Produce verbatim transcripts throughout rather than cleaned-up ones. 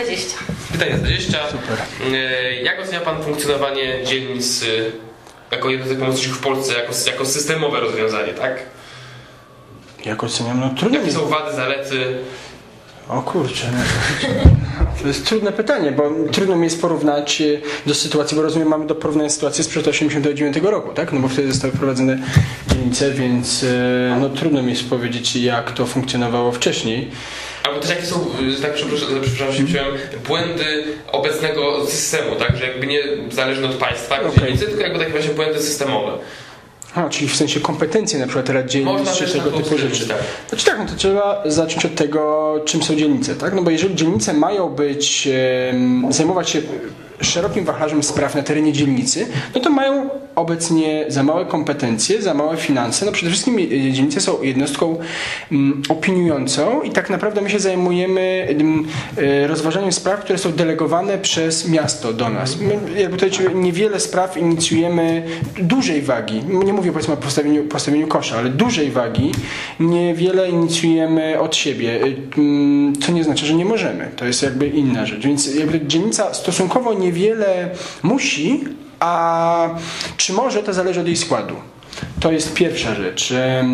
dwadzieścia. Pytanie dwadzieścia. Super. Jak ocenia Pan funkcjonowanie dzielnic jako jednostek pomocniczych w Polsce, jako, jako systemowe rozwiązanie, tak? Jak oceniam? No trudno. Jakie są wady, zalety? O kurczę, no to, to jest trudne pytanie, bo trudno mi jest porównać do sytuacji, bo rozumiem, mamy do porównania sytuację sprzed osiemdziesiątego dziewiątego roku, tak? No bo wtedy zostały wprowadzone dzielnice, więc no trudno mi jest powiedzieć, jak to funkcjonowało wcześniej. Albo też jakie są, że tak przepraszam, przepraszam się wziąłem, błędy obecnego systemu, tak? Że jakby nie zależne od państwa, okay. dzielnicy, tylko jakby takie właśnie błędy systemowe. A, czyli w sensie kompetencje na przykład rad dzielnic czy tego typu rzeczy. Tak. Znaczy tak, no to trzeba zacząć od tego, czym są dzielnice, tak? No bo jeżeli dzielnice mają być, e, zajmować się szerokim wachlarzem spraw na terenie dzielnicy, no to mają obecnie za małe kompetencje, za małe finanse. No przede wszystkim dzielnice są jednostką um, opiniującą i tak naprawdę my się zajmujemy um, rozważaniem spraw, które są delegowane przez miasto do nas. My, jakby to niewiele spraw inicjujemy dużej wagi. Nie mówię powiedzmy o postawieniu, postawieniu kosza, ale dużej wagi niewiele inicjujemy od siebie, um, co nie znaczy, że nie możemy. To jest jakby inna rzecz. Więc jakby dzielnica stosunkowo nie niewiele musi, a czy może, to zależy od jej składu. To jest pierwsza rzecz.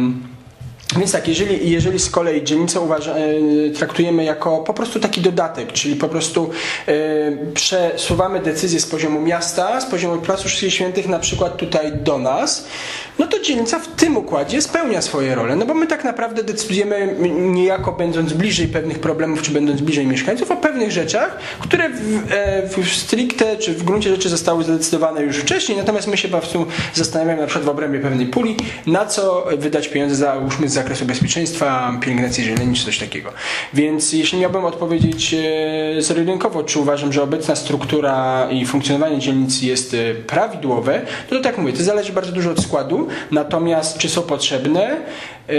Więc tak, jeżeli, jeżeli z kolei dzielnicę uważa, traktujemy jako po prostu taki dodatek, czyli po prostu e, przesuwamy decyzje z poziomu miasta, z poziomu Placu Wszystkich Świętych na przykład tutaj do nas, no to dzielnica w tym układzie spełnia swoje role, no bo my tak naprawdę decydujemy niejako będąc bliżej pewnych problemów, czy będąc bliżej mieszkańców o pewnych rzeczach, które w, e, w stricte, czy w gruncie rzeczy zostały zadecydowane już wcześniej, natomiast my się po prostu zastanawiamy na przykład w obrębie pewnej puli, na co wydać pieniądze, załóżmy z zakresu bezpieczeństwa, pielęgnacji zieleni, czy coś takiego. Więc jeśli miałbym odpowiedzieć e, zero-jedynkowo, czy uważam, że obecna struktura i funkcjonowanie dzielnicy jest e, prawidłowe, no to tak mówię, to zależy bardzo dużo od składu. Natomiast czy są potrzebne? Yy,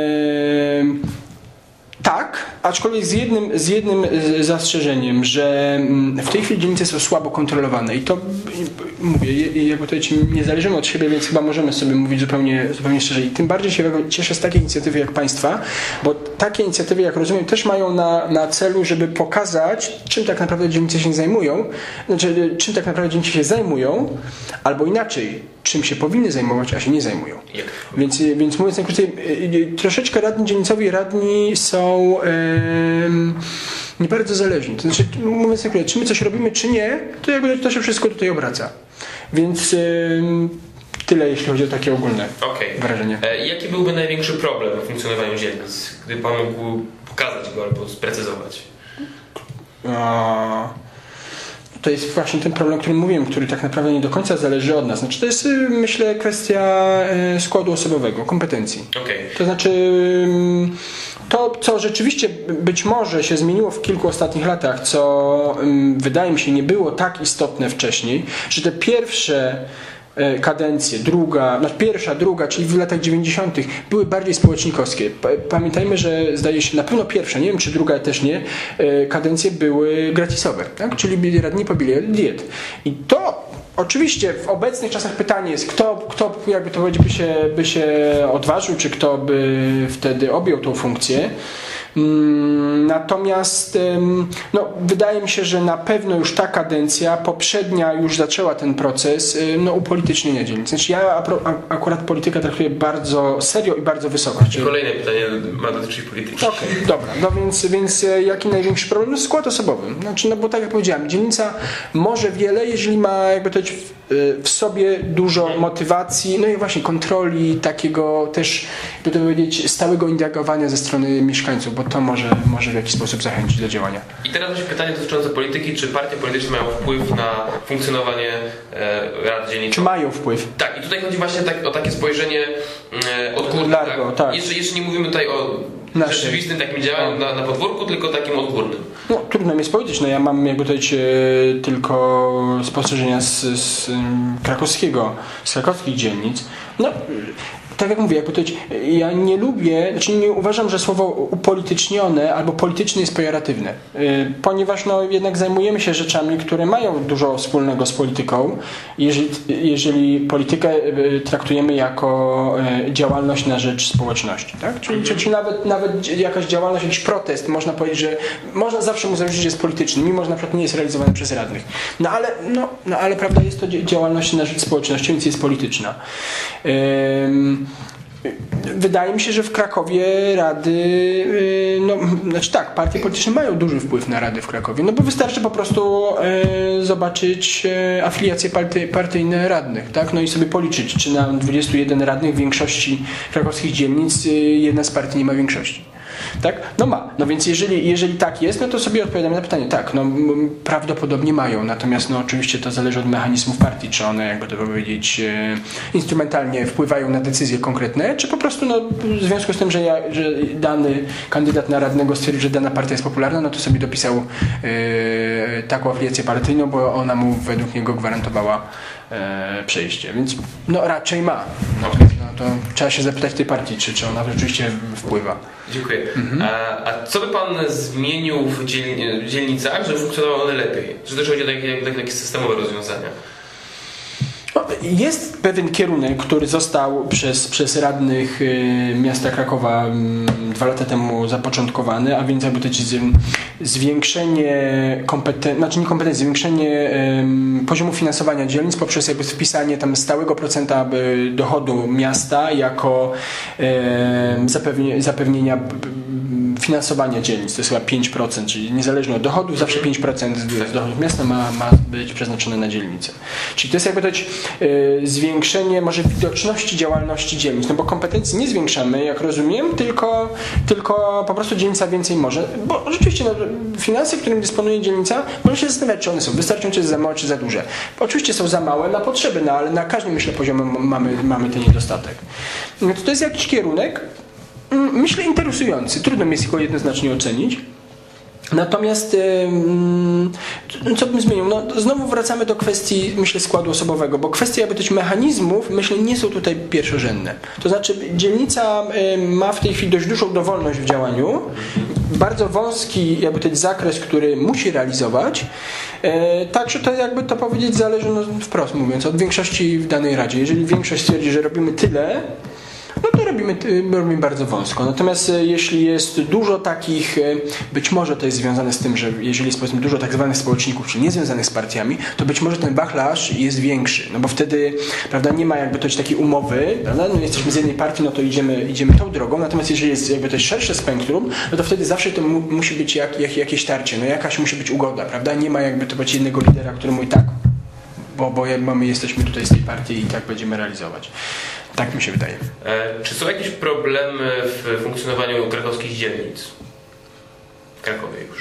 tak, aczkolwiek z jednym, z jednym zastrzeżeniem, że w tej chwili dzielnice są słabo kontrolowane i to mówię, jakby to nie zależymy od siebie, więc chyba możemy sobie mówić zupełnie, zupełnie szczerze i tym bardziej się cieszę z takiej inicjatywy jak Państwa, bo takie inicjatywy, jak rozumiem, też mają na, na celu, żeby pokazać, czym tak naprawdę dzielnice się zajmują, znaczy czym tak naprawdę dzielnice się zajmują, albo inaczej, czym się powinny zajmować, a się nie zajmują. Więc, więc mówiąc najkrócej, troszeczkę radni dzielnicowi, radni są yy, nie bardzo zależni. To znaczy, mówiąc najkrócej, czy my coś robimy, czy nie, to jakby to się wszystko tutaj obraca. Więc yy, tyle, jeśli chodzi o takie ogólne okay. wrażenie. E, jaki byłby największy problem w funkcjonowaniu dzielnic? Gdyby Pan mógł pokazać go albo sprecyzować? A... To jest właśnie ten problem, o którym mówiłem, który tak naprawdę nie do końca zależy od nas. Znaczy, to jest, myślę, kwestia składu osobowego, kompetencji. Okay. To znaczy, to, co rzeczywiście być może się zmieniło w kilku ostatnich latach, co wydaje mi się nie było tak istotne wcześniej, że te pierwsze kadencje, druga, znaczy pierwsza, druga, czyli w latach dziewięćdziesiątych były bardziej społecznikowskie. Pamiętajmy, że zdaje się na pewno pierwsza, nie wiem czy druga też nie, kadencje były gratisowe, tak? Czyli radni pobili diet. I to oczywiście w obecnych czasach pytanie jest, kto, kto jakby to powiedzieć, by się, by się odważył, czy kto by wtedy objął tą funkcję. Natomiast no, wydaje mi się, że na pewno już ta kadencja poprzednia już zaczęła ten proces no, upolitycznienia dzielnic. Znaczy ja akurat politykę traktuję bardzo serio i bardzo wysoko. Czyli... Kolejne pytanie ma dotyczyć polityki. Okej, okay, dobra. No więc, więc jaki największy problem? No, skład osobowy. Znaczy, no bo tak jak powiedziałem, dzielnica może wiele, jeżeli ma jakby to w sobie dużo motywacji, no i właśnie kontroli, takiego też, by to powiedzieć, stałego indagowania ze strony mieszkańców, bo to może, może w jakiś sposób zachęcić do działania. I teraz właśnie pytanie dotyczące polityki, czy partie polityczne mają wpływ na funkcjonowanie e, rad dzielnicowych? Czy mają wpływ? Tak, i tutaj chodzi właśnie tak, o takie spojrzenie e, odgórne. Largo, tak? tak. Jeszcze, jeszcze nie mówimy tutaj o Nasze. rzeczywistym takim działaniu na, na podwórku, tylko takim odgórnym. No trudno mi jest powiedzieć, no ja mam jakby tutaj e, tylko spostrzeżenia z, z krakowskiego, z krakowskich dzielnic. No tak jak mówię, jakby to, ja nie lubię, znaczy nie uważam, że słowo upolitycznione albo polityczne jest pejoratywne, ponieważ no, jednak zajmujemy się rzeczami, które mają dużo wspólnego z polityką, jeżeli, jeżeli politykę traktujemy jako działalność na rzecz społeczności, tak? Czyli, mhm. czyli nawet, nawet jakaś działalność, jakiś protest, można powiedzieć, że można zawsze mu zarzucić, że jest polityczny, mimo że na przykład nie jest realizowany przez radnych. No ale, no, no, ale prawda, jest to działalność na rzecz społeczności, więc jest polityczna. Ym, Wydaje mi się, że w Krakowie rady, no znaczy tak, partie polityczne mają duży wpływ na rady w Krakowie, no bo wystarczy po prostu e, zobaczyć e, afiliacje party, partyjne radnych, tak, no i sobie policzyć, czy na dwudziestu jeden radnych w większości krakowskich dzielnic e, jedna z partii nie ma większości. Tak? No ma. No więc jeżeli, jeżeli tak jest, no to sobie odpowiadamy na pytanie. Tak, no prawdopodobnie mają. Natomiast no oczywiście to zależy od mechanizmów partii, czy one, jakby to powiedzieć, e, instrumentalnie wpływają na decyzje konkretne, czy po prostu no, w związku z tym, że, ja, że dany kandydat na radnego stwierdził, że dana partia jest popularna, no to sobie dopisał e, taką afiliację partyjną, bo ona mu według niego gwarantowała e, przejście. Więc no raczej ma. No, no to trzeba się zapytać tej partii, czy, czy ona rzeczywiście wpływa. Dziękuję. Mhm. A, a co by Pan zmienił w dzielnicach, żeby funkcjonowały one lepiej? Czy też chodzi o takie, takie, takie systemowe rozwiązania? Jest pewien kierunek, który został przez, przez radnych y, miasta Krakowa y, dwa lata temu zapoczątkowany, a więc jakby to jest zwiększenie kompetencji, znaczy nie kompetencji, zwiększenie y, poziomu finansowania dzielnic poprzez jakby wpisanie tam stałego procenta y, dochodu miasta jako y, zapewnie, zapewnienia y, finansowania dzielnic. To jest chyba pięć procent, czyli niezależnie od dochodów, zawsze pięć procent z dochodów miasta ma, ma być przeznaczone na dzielnicę. Czyli to jest jakby to y, zwiększenie może widoczności działalności dzielnic, no bo kompetencji nie zwiększamy, jak rozumiem, tylko, tylko po prostu dzielnica więcej może, bo rzeczywiście no, finanse, którymi dysponuje dzielnica, można się zastanawiać, czy one są wystarczające, czy za małe, czy za duże. Oczywiście są za małe na potrzeby, no ale na każdym, myślę, poziomie mamy, mamy ten niedostatek. No to, to jest jakiś kierunek, myślę, interesujący. Trudno mi jest tylko jednoznacznie ocenić. Natomiast co bym zmienił? No, znowu wracamy do kwestii, myślę, składu osobowego, bo kwestie jakby tych mechanizmów, myślę, nie są tutaj pierwszorzędne. To znaczy dzielnica ma w tej chwili dość dużą dowolność w działaniu, bardzo wąski jakby ten zakres, który musi realizować, także to jakby to powiedzieć zależy, no, wprost mówiąc, od większości w danej radzie. Jeżeli większość stwierdzi, że robimy tyle, no to robimy, robimy bardzo wąsko. Natomiast jeśli jest dużo takich, być może to jest związane z tym, że jeżeli jest powiedzmy dużo tak zwanych społeczników, czyli niezwiązanych z partiami, to być może ten wachlarz jest większy, no bo wtedy, prawda, nie ma jakby toś takiej umowy, prawda, no jesteśmy z jednej partii, no to idziemy, idziemy tą drogą, natomiast jeżeli jest jakby to szersze spektrum, no to wtedy zawsze to mu, musi być jak, jak, jakieś tarcie, no jakaś musi być ugoda, prawda, nie ma jakby to być jednego lidera, który mówi tak, bo, bo my jesteśmy tutaj z tej partii i tak będziemy realizować. Tak mi się wydaje. E, czy są jakieś problemy w funkcjonowaniu krakowskich dzielnic? W Krakowie już.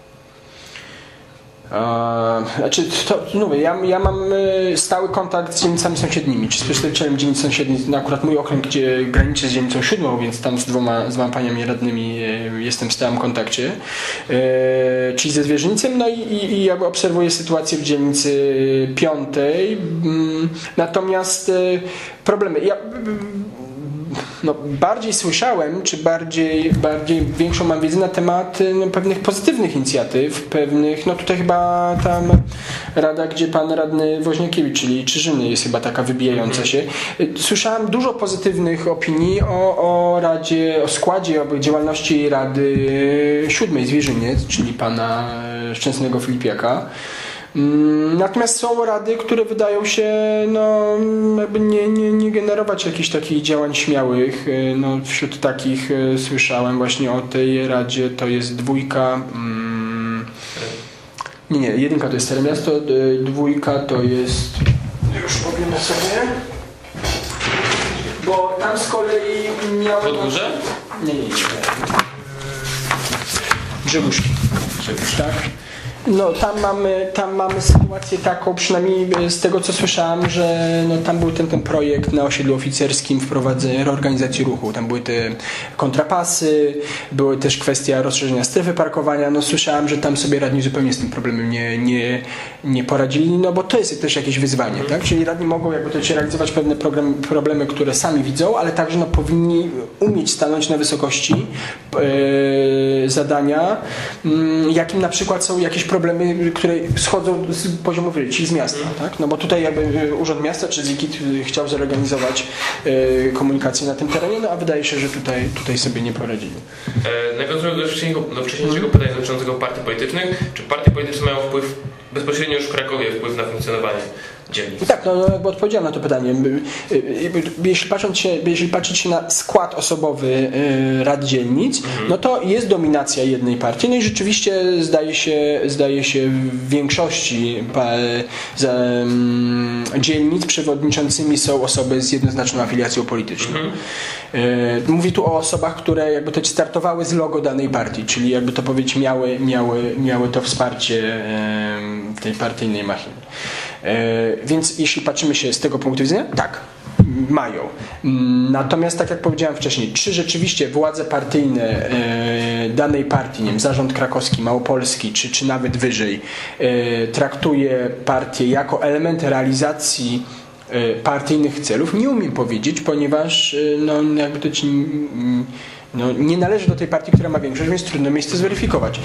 E, znaczy, to, mówię, ja, ja mam stały kontakt z dzielnicami sąsiednimi, czy z przedstawicielem dzielnic sąsiednich. No akurat mój okręg, gdzie graniczy z dzielnicą siódmą, więc tam z dwoma, z dwoma paniami radnymi jestem w stałym kontakcie, e, czyli ze Zwierzyńcem, no i, i, i jakby obserwuję sytuację w dzielnicy piątej. Natomiast problemy. Ja, no, bardziej słyszałem, czy bardziej, bardziej większą mam wiedzę na temat no, pewnych pozytywnych inicjatyw, pewnych, no tutaj chyba tam rada, gdzie pan radny Woźniakiewicz, czyli Czyżyny, jest chyba taka wybijająca się. Słyszałem dużo pozytywnych opinii o, o radzie, o składzie o działalności Rady Siódmej Zwierzyniec, czyli pana Szczęsnego Filipiaka. Natomiast są rady, które wydają się no, jakby nie, nie, nie generować jakichś takich działań śmiałych. No, wśród takich słyszałem właśnie o tej radzie, to jest dwójka. Mm, nie, nie, jedynka to jest Stare Miasto, dwójka to jest. Już powiemy sobie. Bo tam z kolei miałem. Podgórze? Nie, nie, nie. Grzebuszki. Grzebuszki. Tak. No tam mamy, tam mamy sytuację taką, przynajmniej z tego co słyszałem, że no, tam był ten, ten projekt na osiedlu oficerskim wprowadzenia reorganizacji ruchu. Tam były te kontrapasy, były też kwestia rozszerzenia strefy parkowania. No słyszałem, że tam sobie radni zupełnie z tym problemem nie, nie, nie poradzili, no bo to jest też jakieś wyzwanie, tak? Czyli radni mogą jakby to realizować pewne program, problemy, które sami widzą, ale także no, powinni umieć stanąć na wysokości yy, zadania, yy, jakim na przykład są jakieś problemy, które schodzą z poziomu wyżej, czyli z miasta, tak? No bo tutaj jakby Urząd Miasta czy ZIKIT chciał zorganizować yy, komunikację na tym terenie, no a wydaje się, że tutaj, tutaj sobie nie poradzili. E, nawiązując do wcześniejszego, do wcześniejszego pytania dotyczącego partii politycznych, czy partie polityczne mają wpływ bezpośrednio już w Krakowie wpływ na funkcjonowanie dzielnic? Tak, no, no jakby odpowiedziałem na to pytanie. Jeśli patrząc się, jeśli patrzeć się na skład osobowy rad dzielnic, mhm. no to jest dominacja jednej partii. No i rzeczywiście zdaje się, zdaje się w większości za, um, dzielnic przewodniczącymi są osoby z jednoznaczną afiliacją polityczną. Mhm. Mówię tu o osobach, które jakby to startowały z logo danej partii, czyli jakby to powiedzieć miały, miały, miały to wsparcie w tej partyjnej machinie. Więc jeśli patrzymy się z tego punktu widzenia, tak, mają. Natomiast tak jak powiedziałem wcześniej, czy rzeczywiście władze partyjne danej partii, nie wiem, zarząd krakowski, małopolski, czy, czy nawet wyżej, traktuje partię jako element realizacji partyjnych celów, nie umiem powiedzieć, ponieważ no, jakby to ci, no, nie należy do tej partii, która ma większość, więc trudno mi jest to zweryfikować.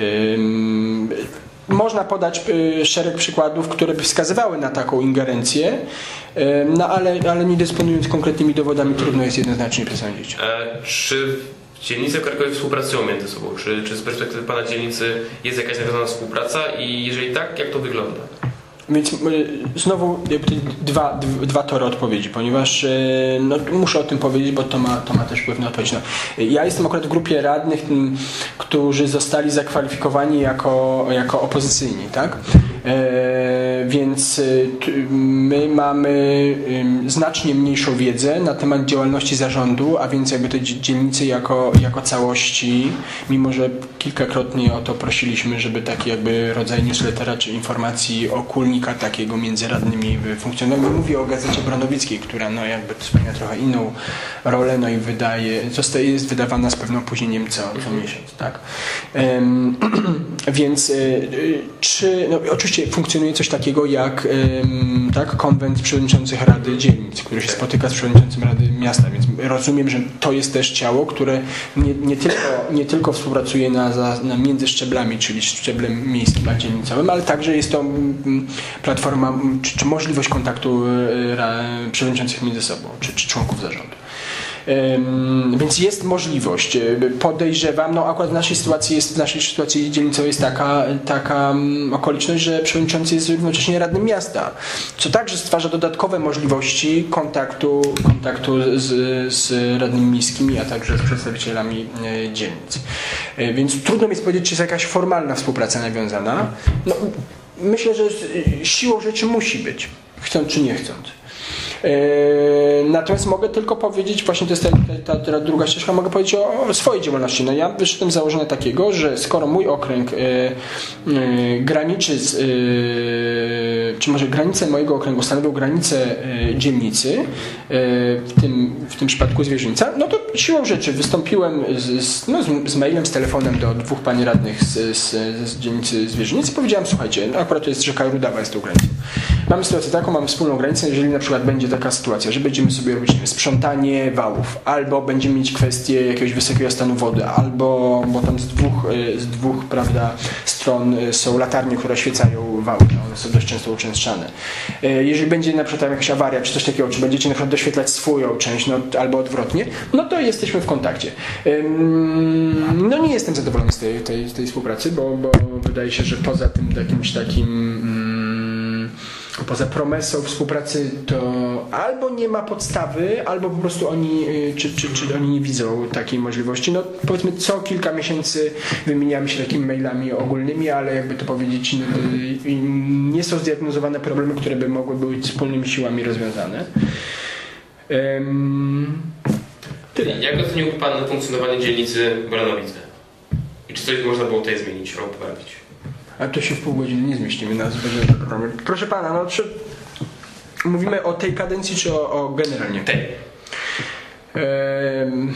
Można podać szereg przykładów, które by wskazywały na taką ingerencję, no ale, ale nie dysponując konkretnymi dowodami, trudno jest jednoznacznie przesądzić. E, czy dzielnice w Krakowie współpracują między sobą? Czy, czy z perspektywy Pana dzielnicy jest jakaś nawiązana współpraca i jeżeli tak, jak to wygląda? Więc znowu dwa, dwa tory odpowiedzi, ponieważ no, muszę o tym powiedzieć, bo to ma, to ma też wpływ na odpowiedź. No, ja jestem akurat w grupie radnych, którzy zostali zakwalifikowani jako, jako opozycyjni, tak? E, więc my mamy znacznie mniejszą wiedzę na temat działalności zarządu, a więc jakby te dzielnice jako, jako całości, mimo że kilkakrotnie o to prosiliśmy, żeby taki jakby rodzaj newslettera czy informacji ogólnika takiego między radnymi funkcjonował. Mówię o Gazecie Bronowickiej, która no jakby spełnia trochę inną rolę, no i wydaje, zostaje, jest wydawana z pewnym opóźnieniem co, co miesiąc, tak? Um, więc y, czy, no oczywiście funkcjonuje coś takiego jak um, tak, konwent przewodniczących Rady Dzielnic, który się spotyka z przewodniczącym Rady Miasta, więc rozumiem, że to jest też ciało, które nie, nie, tylko, nie tylko współpracuje na, za, na między szczeblami, czyli szczeblem miejskim a dzielnicowym, ale także jest to um, platforma, czy, czy możliwość kontaktu y, przewodniczących między sobą, czy, czy członków zarządu. Um, więc jest możliwość, podejrzewam, no akurat w naszej sytuacji jest, w naszej sytuacji dzielnicowej jest taka, taka um, okoliczność, że przewodniczący jest równocześnie radnym miasta, co także stwarza dodatkowe możliwości kontaktu, kontaktu z, z radnymi miejskimi, a także z przedstawicielami e, dzielnic. E, więc trudno mi jest powiedzieć, czy jest jakaś formalna współpraca nawiązana. No, myślę, że siłą rzeczy musi być, chcąc czy nie chcąc. Natomiast mogę tylko powiedzieć, właśnie to jest ta, ta, ta druga ścieżka, mogę powiedzieć o, o swojej działalności. No ja wyszedłem z założenia takiego, że skoro mój okręg y, y, graniczy z, y, czy może granice mojego okręgu stanowią granice y, dzielnicy, y, w, tym, w tym przypadku Zwierzyńca, no to siłą rzeczy wystąpiłem z, z, no, z, z mailem, z telefonem do dwóch pani radnych z, z, z dzielnicy Zwierzynic i powiedziałem, słuchajcie, no akurat to jest rzeka Rudawa, jest tą granicą. Mamy sytuację taką, mamy wspólną granicę, jeżeli na przykład będzie taka sytuacja, że będziemy sobie robić sprzątanie wałów, albo będziemy mieć kwestię jakiegoś wysokiego stanu wody, albo, bo tam z dwóch, z dwóch prawda, stron są latarnie, które oświecają wały, no, one są dość często uczęszczane. Jeżeli będzie na przykład jakaś awaria, czy coś takiego, czy będziecie na przykład doświetlać swoją część, no, albo odwrotnie, no to jesteśmy w kontakcie. No nie jestem zadowolony z tej, tej, tej współpracy, bo, bo wydaje się, że poza tym jakimś takim poza promesą współpracy to albo nie ma podstawy, albo po prostu oni, czy, czy, czy oni nie widzą takiej możliwości. No powiedzmy co kilka miesięcy wymieniamy się takimi mailami ogólnymi, ale jakby to powiedzieć, no, nie są zdiagnozowane problemy, które by mogły być wspólnymi siłami rozwiązane. Um, tyle. Jak ocenił Pan funkcjonowanie dzielnicy Branowice? I czy coś można było tutaj zmienić albo poprawić? Ale to się w pół godziny nie zmieścimy, nas będzie problem. Proszę pana, no czy mówimy o tej kadencji, czy o, o generalnie? Tej. Ehm...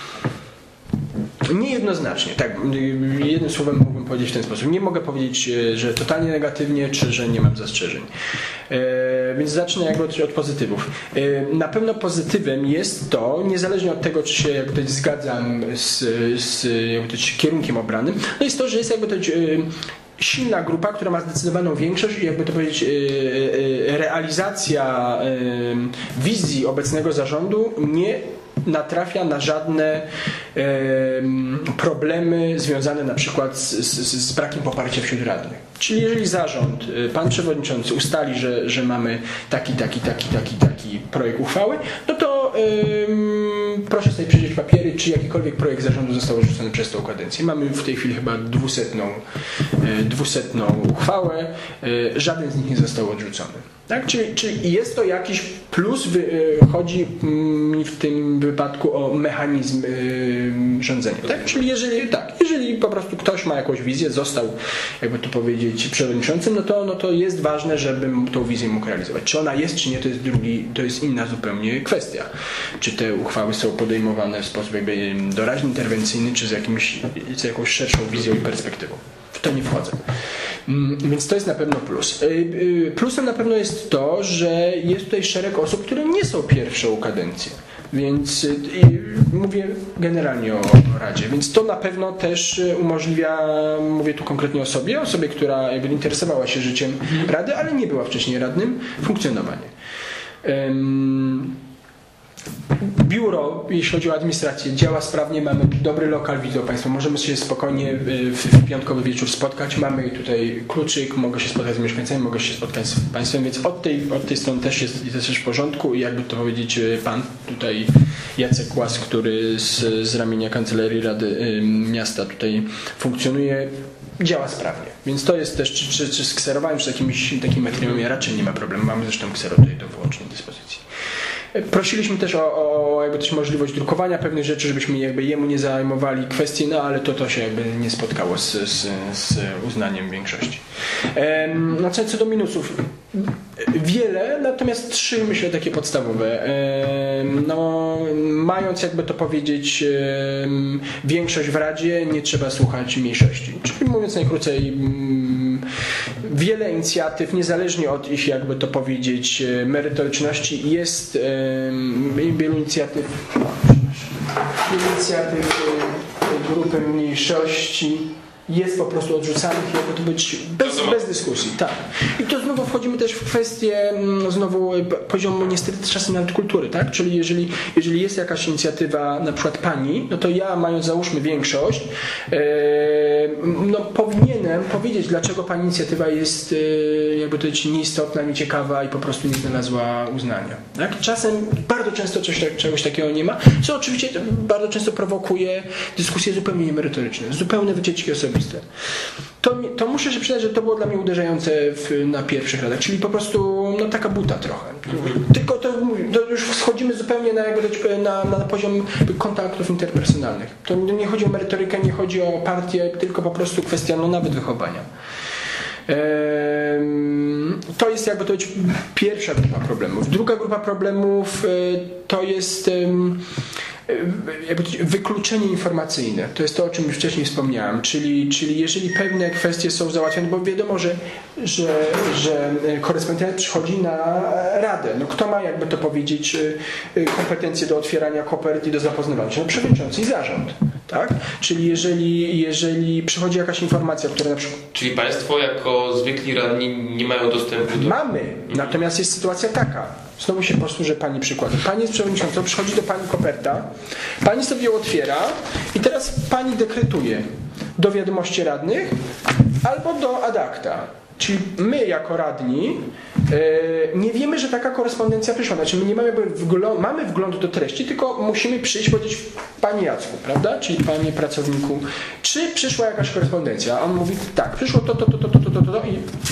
Niejednoznacznie, tak, jednym słowem mógłbym powiedzieć w ten sposób. Nie mogę powiedzieć, że totalnie negatywnie, czy że nie mam zastrzeżeń. E, więc zacznę jakby od, od pozytywów. E, na pewno pozytywem jest to, niezależnie od tego, czy się jakby to zgadzam z, z jakby to kierunkiem obranym, no jest to, że jest jakby to silna grupa, która ma zdecydowaną większość i jakby to powiedzieć realizacja wizji obecnego zarządu nie natrafia na żadne e, problemy związane na przykład z, z, z brakiem poparcia wśród radnych. Czyli jeżeli zarząd, pan przewodniczący ustali, że, że mamy taki, taki, taki, taki, taki projekt uchwały, no to e, proszę sobie przejrzeć papiery, czy jakikolwiek projekt zarządu został odrzucony przez tą kadencję. Mamy w tej chwili chyba dwusetną, e, dwusetną uchwałę, e, żaden z nich nie został odrzucony. Tak? Czyli, czyli jest to jakiś plus, wy, chodzi mi w tym wypadku o mechanizm yy, rządzenia. Tak? Czyli jeżeli, tak, jeżeli po prostu ktoś ma jakąś wizję, został, jakby to powiedzieć, przewodniczącym, no to, no to jest ważne, żeby tą wizję mógł realizować. Czy ona jest, czy nie, to jest drugi, to jest inna zupełnie kwestia. Czy te uchwały są podejmowane w sposób jakby doraźny, interwencyjny, czy z, jakimś, z jakąś szerszą wizją i perspektywą. W to nie wchodzę. Więc to jest na pewno plus. Plusem na pewno jest to, że jest tutaj szereg osób, które nie są pierwszą kadencję. Więc i mówię generalnie o, o Radzie. Więc to na pewno też umożliwia, mówię tu konkretnie o sobie, osobie, która jakby interesowała się życiem Rady, ale nie była wcześniej radnym, funkcjonowanie. Um, Biuro, jeśli chodzi o administrację, działa sprawnie, mamy dobry lokal, widzą Państwo, możemy się spokojnie w, w piątkowy wieczór spotkać, mamy tutaj kluczyk, mogę się spotkać z mieszkańcami, mogę się spotkać z Państwem, więc od tej, od tej strony też jest, jest też w porządku i jakby to powiedzieć, Pan tutaj Jacek Łas, który z, z ramienia Kancelarii Rady y, Miasta tutaj funkcjonuje, działa sprawnie, więc to jest też, czy, czy, czy z kserowaniem, czy jakimiś takimi materiałami raczej nie ma problemu, mamy zresztą ksero tutaj do wyłącznej dyspozycji. Prosiliśmy też o, o jakby też możliwość drukowania pewnych rzeczy, żebyśmy jakby jemu nie zajmowali kwestii, no ale to, to się jakby nie spotkało z, z, z uznaniem większości. Ehm, no co, co do minusów, wiele, natomiast trzy myślę takie podstawowe. Ehm, no, mając jakby to powiedzieć ehm, większość w Radzie, nie trzeba słuchać mniejszości. Czyli mówiąc najkrócej, mm, wiele inicjatyw, niezależnie od ich jakby to powiedzieć merytoryczności, jest wielu inicjatyw, inicjatyw grupy mniejszości jest po prostu odrzucanych, jakby to być bez, bez dyskusji. Tak. I to znowu wchodzimy też w kwestię znowu poziomu niestety czasem nawet kultury, tak? Czyli jeżeli, jeżeli jest jakaś inicjatywa na przykład pani, no to ja mając załóżmy większość, e, no powinienem powiedzieć, dlaczego pani inicjatywa jest e, jakby to powiedzieć nieistotna, nieciekawa i po prostu nie znalazła uznania. Tak? Czasem bardzo często coś, czegoś takiego nie ma, co oczywiście bardzo często prowokuje dyskusje zupełnie niemerytoryczne, zupełne wycieczki osobiste. To, to muszę się przyznać, że to było dla mnie uderzające w, na pierwszych radach, czyli po prostu no, taka buta trochę. Tylko to, to już schodzimy zupełnie na, jakby, na, na poziom kontaktów interpersonalnych. To nie chodzi o merytorykę, nie chodzi o partię, tylko po prostu kwestia no, nawet wychowania. To jest jakby to być pierwsza grupa problemów. Druga grupa problemów to jest jakby wykluczenie informacyjne. To jest to, o czym już wcześniej wspomniałem. Czyli, czyli jeżeli pewne kwestie są załatwione, bo wiadomo, że, że, że korespondent przychodzi na radę. No kto ma jakby to powiedzieć kompetencje do otwierania kopert i do zapoznawania się? No przewodniczący i zarząd. Tak? Czyli jeżeli, jeżeli przychodzi jakaś informacja, która na przykład... Czyli Państwo jako zwykli radni nie mają dostępu do... Mamy, natomiast jest sytuacja taka. Znowu się posłużę Pani przykładem. Pani jest przewodniczącą, przychodzi do Pani koperta, Pani sobie ją otwiera i teraz Pani dekretuje do wiadomości radnych albo do ad acta. Czyli my jako radni yy, nie wiemy, że taka korespondencja przyszła. Znaczy my nie mamy wgląd, mamy wgląd do treści, tylko musimy przyjść i powiedzieć Panie Jacku, prawda? Czyli Panie pracowniku, czy przyszła jakaś korespondencja? A on mówi tak, przyszło to, to, to, to, to, to, to, to i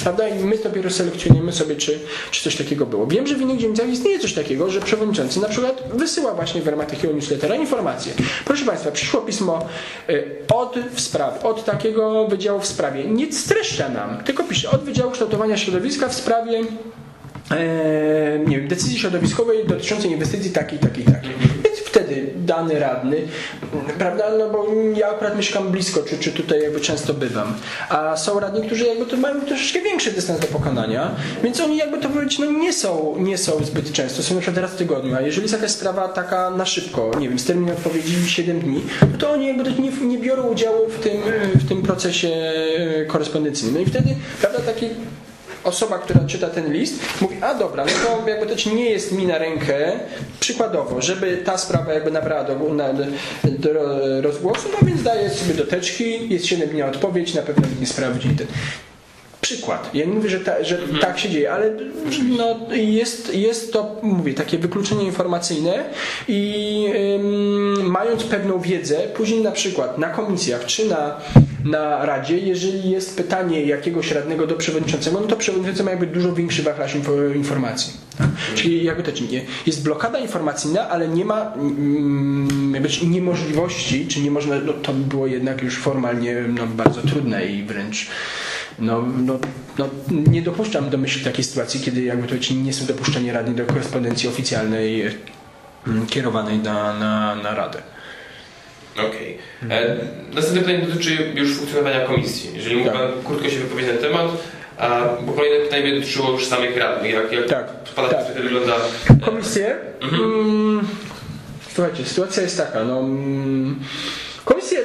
prawda? I my dopiero selekcjonujemy sobie, czy, czy coś takiego było. Wiem, że w innych dzielnicach istnieje coś takiego, że przewodniczący na przykład wysyła właśnie w ramach takiego newslettera informacje. Proszę Państwa, przyszło pismo od w sprawie, od takiego wydziału w sprawie. Nie streszcza nam, tylko pisze od Wydziału Kształtowania Środowiska w sprawie e, nie wiem, decyzji środowiskowej dotyczącej inwestycji takiej, takiej, takiej. Więc wtedy dany radny, prawda, no bo ja akurat mieszkam blisko, czy, czy tutaj jakby często bywam, a są radni, którzy jakby to mają troszeczkę większy dystans do pokonania, więc oni jakby to powiedzieć, no nie są, nie są zbyt często, są na przykład raz w tygodniu, a jeżeli jest jakaś sprawa taka na szybko, nie wiem, z terminem odpowiedzi siedem dni, no to oni jakby nie, nie biorą udziału w tym, w tym procesie korespondencyjnym. No i wtedy, prawda, taki osoba, która czyta ten list, mówi, a dobra, no to jakby to nie jest mi na rękę, przykładowo, żeby ta sprawa jakby nabrała do, na, do rozgłosu, no więc daję sobie do teczki, jest siedem dni na odpowiedź, na pewno nie sprawdzi ten. Przykład. Ja nie mówię, że, ta, że mhm. tak się dzieje, ale no, jest, jest to, mówię, takie wykluczenie informacyjne i ym, mając pewną wiedzę, później na przykład na komisjach czy na, na Radzie, jeżeli jest pytanie jakiegoś radnego do przewodniczącego, no to przewodniczący ma jakby dużo większy wachlarz informacji. Tak? Mhm. Czyli jakby to nie, jest blokada informacyjna, ale nie ma mm, jakby niemożliwości, czy nie można, no, to by było jednak już formalnie no, bardzo trudne i wręcz No, no, no, nie dopuszczam do myśli takiej sytuacji, kiedy jakby to ci nie są dopuszczeni radni do korespondencji oficjalnej mm, kierowanej na, na, na Radę. Okej. Okay. Następne pytanie dotyczy już funkcjonowania komisji. Jeżeli mógł tak. Pan krótko się wypowiedzieć na ten temat, a, bo kolejne pytanie będzie dotyczyło już samych radnych. Jak, jak tak. Pana tak. wygląda... Komisje? Mhm. Mm, słuchajcie, sytuacja jest taka. No, mm, komisje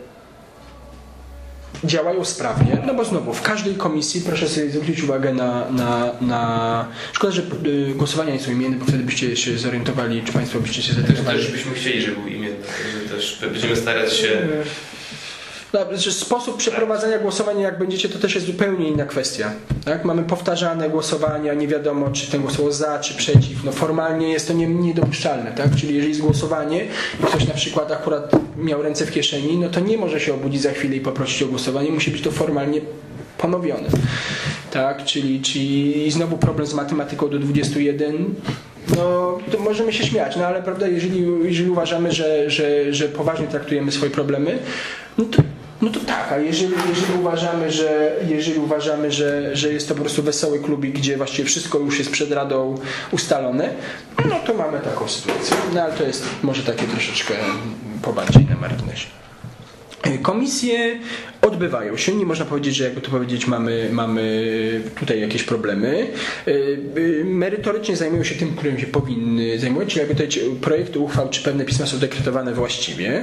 działają sprawnie, no bo znowu w każdej komisji proszę sobie zwrócić uwagę na, na, na... Szkoda, że y, głosowania nie są imienne, bo wtedy byście się zorientowali, czy Państwo byście się zorientowali. Też byśmy chcieli, żeby był imienny, także też będziemy starać się... No, że sposób przeprowadzania głosowania, jak będziecie, to też jest zupełnie inna kwestia. Tak? Mamy powtarzane głosowania, nie wiadomo, czy ten głosował za, czy przeciw. No, formalnie jest to nie, niedopuszczalne. Tak? Czyli jeżeli jest głosowanie i ktoś na przykład akurat miał ręce w kieszeni, no to nie może się obudzić za chwilę i poprosić o głosowanie. Musi być to formalnie ponowione. Tak? Czyli, czyli znowu problem z matematyką do dwudziestu jeden. No, to możemy się śmiać, no ale prawda, jeżeli, jeżeli uważamy, że, że, że poważnie traktujemy swoje problemy, no to No to tak, a jeżeli, jeżeli uważamy, że, jeżeli uważamy że, że jest to po prostu wesoły klubik, gdzie właściwie wszystko już jest przed Radą ustalone, no to mamy taką sytuację. No ale to jest może takie troszeczkę pobardziej na marginesie. Komisje odbywają się, nie można powiedzieć, że jakby to powiedzieć mamy, mamy tutaj jakieś problemy. Merytorycznie zajmują się tym, którym się powinny zajmować, czyli jakby tutaj projekty uchwał czy pewne pisma są dekretowane właściwie.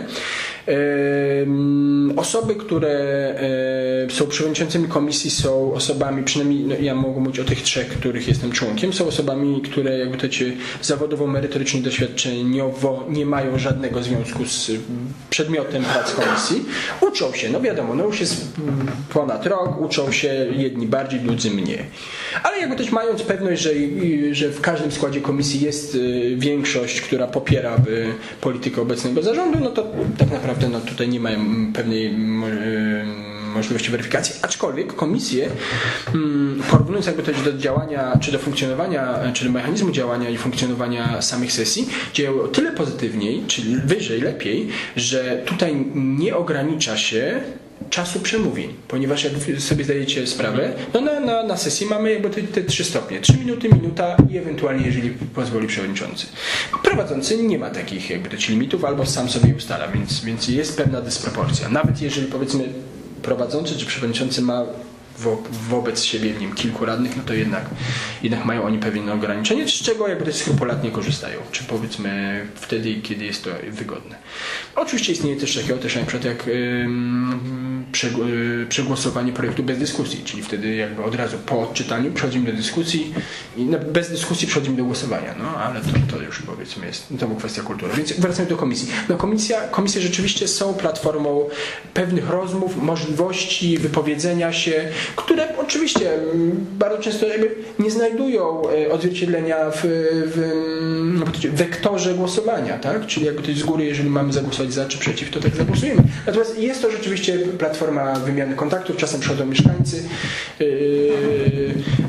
Osoby, które są przewodniczącymi komisji są osobami, przynajmniej no, ja mogę mówić o tych trzech, których jestem członkiem, są osobami, które jakby to ci zawodowo, merytorycznie, doświadczeniowo nie mają żadnego związku z przedmiotem prac komisji. Uczą się, no wiadomo, no już jest ponad rok, uczą się jedni bardziej, drudzy mniej. Ale jakby też mając pewność, że, że w każdym składzie komisji jest większość, która popiera politykę obecnego zarządu, no to tak naprawdę no, tutaj nie mają pewnej możliwości weryfikacji, aczkolwiek komisje, porównując jakby to do działania, czy do funkcjonowania, czy do mechanizmu działania i funkcjonowania samych sesji, działają o tyle pozytywniej, czyli wyżej, lepiej, że tutaj nie ogranicza się czasu przemówień, ponieważ jak sobie zdajecie sprawę, no na, na, na sesji mamy jakby te, te trzy stopnie, trzy minuty, minuta i ewentualnie, jeżeli pozwoli przewodniczący. Prowadzący nie ma takich jakby to limitów, albo sam sobie ustala, więc, więc jest pewna dysproporcja. Nawet jeżeli powiedzmy prowadzący czy przewodniczący ma wo, wobec siebie w nim kilku radnych, no to jednak, jednak mają oni pewne ograniczenie, z czego jakby też skrupulatnie korzystają, czy powiedzmy wtedy, kiedy jest to wygodne. Oczywiście istnieje też takiego, też na przykład jak yy, przegłosowanie projektu bez dyskusji, czyli wtedy jakby od razu po odczytaniu przechodzimy do dyskusji i no, bez dyskusji przechodzimy do głosowania, no ale to, to już powiedzmy jest, to była kwestia kultury. Więc wracamy do komisji. No komisja, komisje rzeczywiście są platformą pewnych rozmów, możliwości wypowiedzenia się, które oczywiście bardzo często jakby nie znajdują odzwierciedlenia w, w, no, w wektorze głosowania, tak? Czyli jakby to z góry, jeżeli mamy zagłosować za czy przeciw, to tak zagłosujemy. Natomiast jest to rzeczywiście platforma wymiany kontaktów, czasem przychodzą mieszkańcy, yy,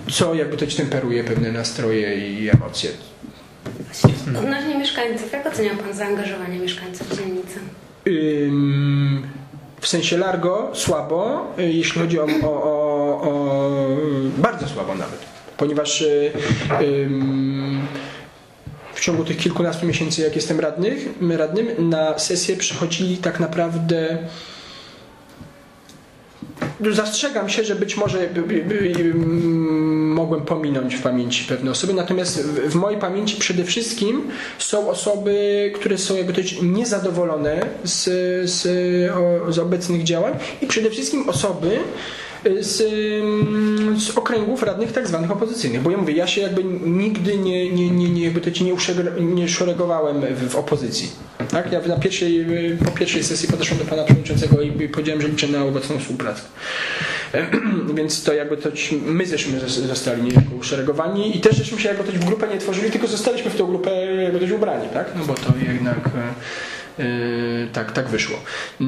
co jakby to ci temperuje pewne nastroje i emocje. Odnośnie mieszkańców, jak ocenia Pan zaangażowanie mieszkańców dzielnicy? Ym, w sensie largo, słabo, jeśli chodzi o, o, o, o bardzo słabo nawet, ponieważ ym, w ciągu tych kilkunastu miesięcy, jak jestem radnych, radnym, na sesję przychodzili tak naprawdę. Zastrzegam się, że być może by, by, by, mogłem pominąć w pamięci pewne osoby, natomiast w, w mojej pamięci przede wszystkim są osoby, które są jakby to niezadowolone z, z, o, z obecnych działań i przede wszystkim osoby z, z okręgów radnych tak zwanych opozycyjnych, bo ja mówię, ja się jakby nigdy nie, nie, nie, nie, jakby to ci nie, nie szeregowałem w, w opozycji. Tak? Ja na pierwszej, po pierwszej sesji podeszłem do pana przewodniczącego i powiedziałem, że liczę na obecną współpracę. Więc to jakby to ci, my żeśmy zostali niejako uszeregowani i też żeśmy się jakby to w grupę nie tworzyli, tylko zostaliśmy w tę grupę jakby to ubrani, tak? No bo to jednak yy, tak, tak wyszło. Yy.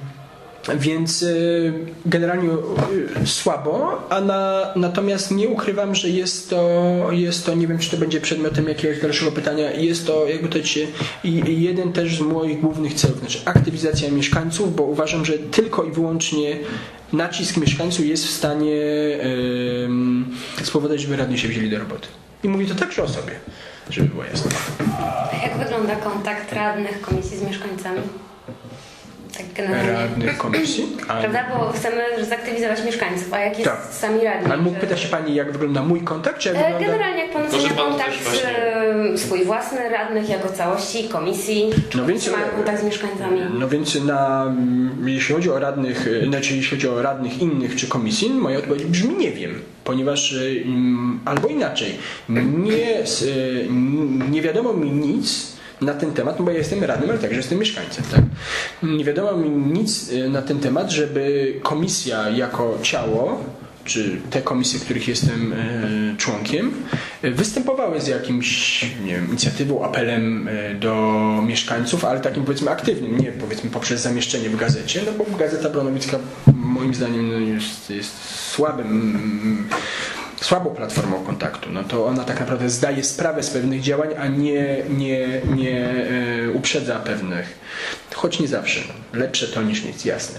Więc y, generalnie y, słabo, a na, natomiast nie ukrywam, że jest to, jest to, nie wiem czy to będzie przedmiotem jakiegoś dalszego pytania, jest to jakby to ci, i, jeden też z moich głównych celów, znaczy aktywizacja mieszkańców, bo uważam, że tylko i wyłącznie nacisk mieszkańców jest w stanie y, spowodować, żeby radni się wzięli do roboty. I mówię to także o sobie, żeby było jasne. Jak wygląda kontakt radnych komisji z mieszkańcami? Tak generalnie. Radnych komisji? A... Prawda? Bo chcemy zaktywizować mieszkańców, a jak jest tak. z sami radni? Ale mógł pyta się Pani, jak wygląda mój kontakt? Czy jak e, wygląda... Generalnie jak Pan ocenia kontakt właśnie... swój własny radnych jako całości, komisji, no więc, mają kontakt z mieszkańcami? No więc na, jeśli chodzi o radnych, znaczy jeśli chodzi o radnych innych czy komisji, moja odpowiedź brzmi nie wiem, ponieważ albo inaczej, nie, nie wiadomo mi nic na ten temat, no bo ja jestem radnym, ale także jestem mieszkańcem. Tak? Nie wiadomo mi nic na ten temat, żeby komisja jako ciało, czy te komisje, których jestem e, członkiem, występowały z jakimś, nie wiem, inicjatywą, apelem e, do mieszkańców, ale takim powiedzmy aktywnym, nie powiedzmy poprzez zamieszczenie w gazecie, no bo Gazeta Bronowicka moim zdaniem no, jest, jest słabym słabą platformą kontaktu, no to ona tak naprawdę zdaje sprawę z pewnych działań, a nie, nie, nie e, uprzedza pewnych, choć nie zawsze. No, lepsze to niż nic, jasne.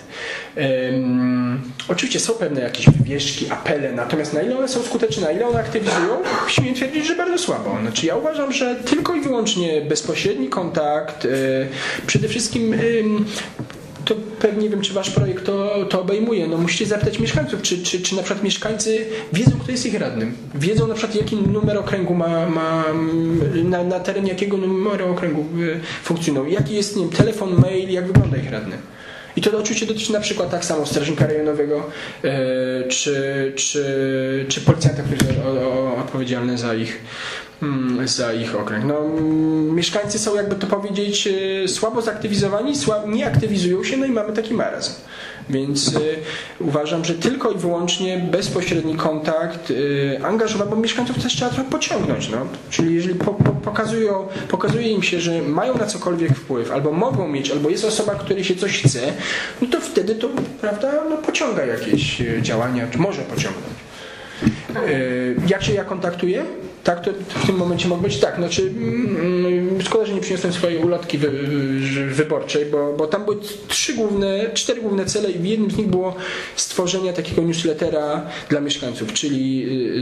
Um, oczywiście są pewne jakieś wywieszki, apele, natomiast na ile one są skuteczne, na ile one aktywizują, śmiem twierdzić, że bardzo słabo. Znaczy ja uważam, że tylko i wyłącznie bezpośredni kontakt, e, przede wszystkim e, to pewnie nie wiem, czy wasz projekt to, to obejmuje. No musicie zapytać mieszkańców, czy, czy, czy na przykład mieszkańcy wiedzą, kto jest ich radnym. Wiedzą na przykład, jaki numer okręgu ma, ma na, na terenie jakiego numeru okręgu funkcjonują. Jaki jest, nie wiem, telefon, mail, jak wygląda ich radny. I to oczywiście dotyczy na przykład tak samo strażnika rejonowego, e, czy, czy, czy policjanta, który jest o, o, odpowiedzialny za ich za ich okręg. No, mieszkańcy są, jakby to powiedzieć, słabo zaktywizowani, słabo, nie aktywizują się, no i mamy taki marazm. Więc y, uważam, że tylko i wyłącznie bezpośredni kontakt, y, angażować, bo mieszkańców też trzeba trochę pociągnąć. No. Czyli jeżeli po, po, pokazują, pokazuje im się, że mają na cokolwiek wpływ, albo mogą mieć, albo jest osoba, której się coś chce, no to wtedy to, prawda, no, pociąga jakieś działania, czy może pociągnąć. Y, jak się ja kontaktuję? Tak, to w tym momencie mogę być tak, znaczy mm, szkoda, że nie przyniosłem swojej ulotki wy, wy, wyborczej, bo, bo tam były trzy główne, cztery główne cele i w jednym z nich było stworzenie takiego newslettera dla mieszkańców, czyli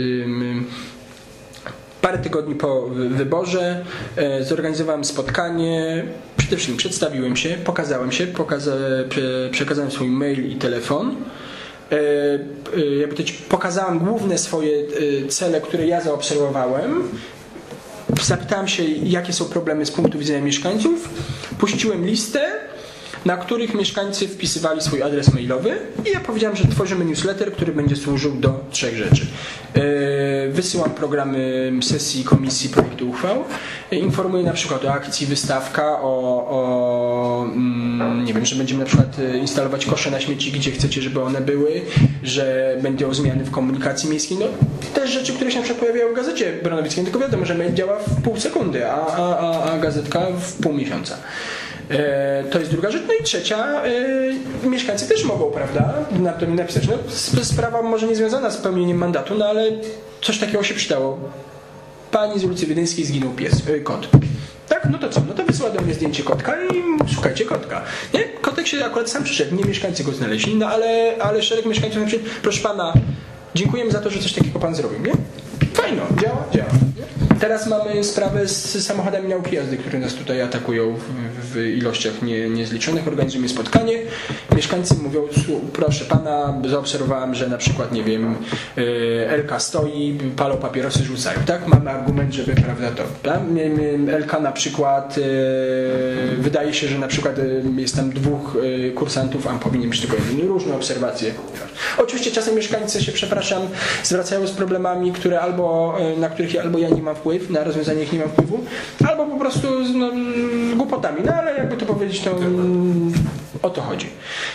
yy, parę tygodni po wyborze yy, zorganizowałem spotkanie, przede wszystkim przedstawiłem się, pokazałem się, pokaza, prze, przekazałem swój mail i telefon. Jakby to ci pokazałem główne swoje cele, które ja zaobserwowałem. Zapytałem się, jakie są problemy z punktu widzenia mieszkańców. Puściłem listę, na których mieszkańcy wpisywali swój adres mailowy i ja powiedziałem, że tworzymy newsletter, który będzie służył do trzech rzeczy. Wysyłam programy sesji komisji projektu uchwał. Informuję na przykład o akcji wystawka, o, o nie wiem, że będziemy na przykład instalować kosze na śmieci, gdzie chcecie, żeby one były, że będą zmiany w komunikacji miejskiej. No też rzeczy, które się na przykład pojawiają w gazecie Bronowickiej, tylko wiadomo, że mail działa w pół sekundy, a, a, a gazetka w pół miesiąca. To jest druga rzecz. No i trzecia, mieszkańcy też mogą, prawda, na to mi napisać. No, sprawa może nie związana z pełnieniem mandatu, no ale coś takiego się przydało. Pani z ulicy Wiedeńskiej zginął pies, kot. Tak? No to co? No to wysyła do mnie zdjęcie kotka i szukajcie kotka. Nie? Kotek się akurat sam przyszedł, nie mieszkańcy go znaleźli, no ale, ale szereg mieszkańców napisał, proszę pana, dziękujemy za to, że coś takiego pan zrobił, nie? Fajno, działa, działa. Nie? Teraz mamy sprawę z samochodami nauki jazdy, które nas tutaj atakują w, w ilościach nie, niezliczonych. Organizujemy spotkanie. Mieszkańcy mówią, proszę pana, zaobserwowałem, że na przykład, nie wiem, L K stoi, palą papierosy, rzucają. Tak? Mamy argument, żeby, prawda, to. Tak? L K na przykład, wydaje się, że na przykład jest tam dwóch kursantów, a powinien być tylko jeden. Różne obserwacje. Oczywiście czasem mieszkańcy się, przepraszam, zwracają z problemami, które albo, na których albo ja nie mam wpływu, na rozwiązanie ich nie mam wpływu, albo po prostu no, z głupotami. No ale jakby to powiedzieć, to um, o to chodzi.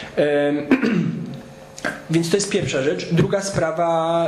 Um, Więc to jest pierwsza rzecz. Druga sprawa,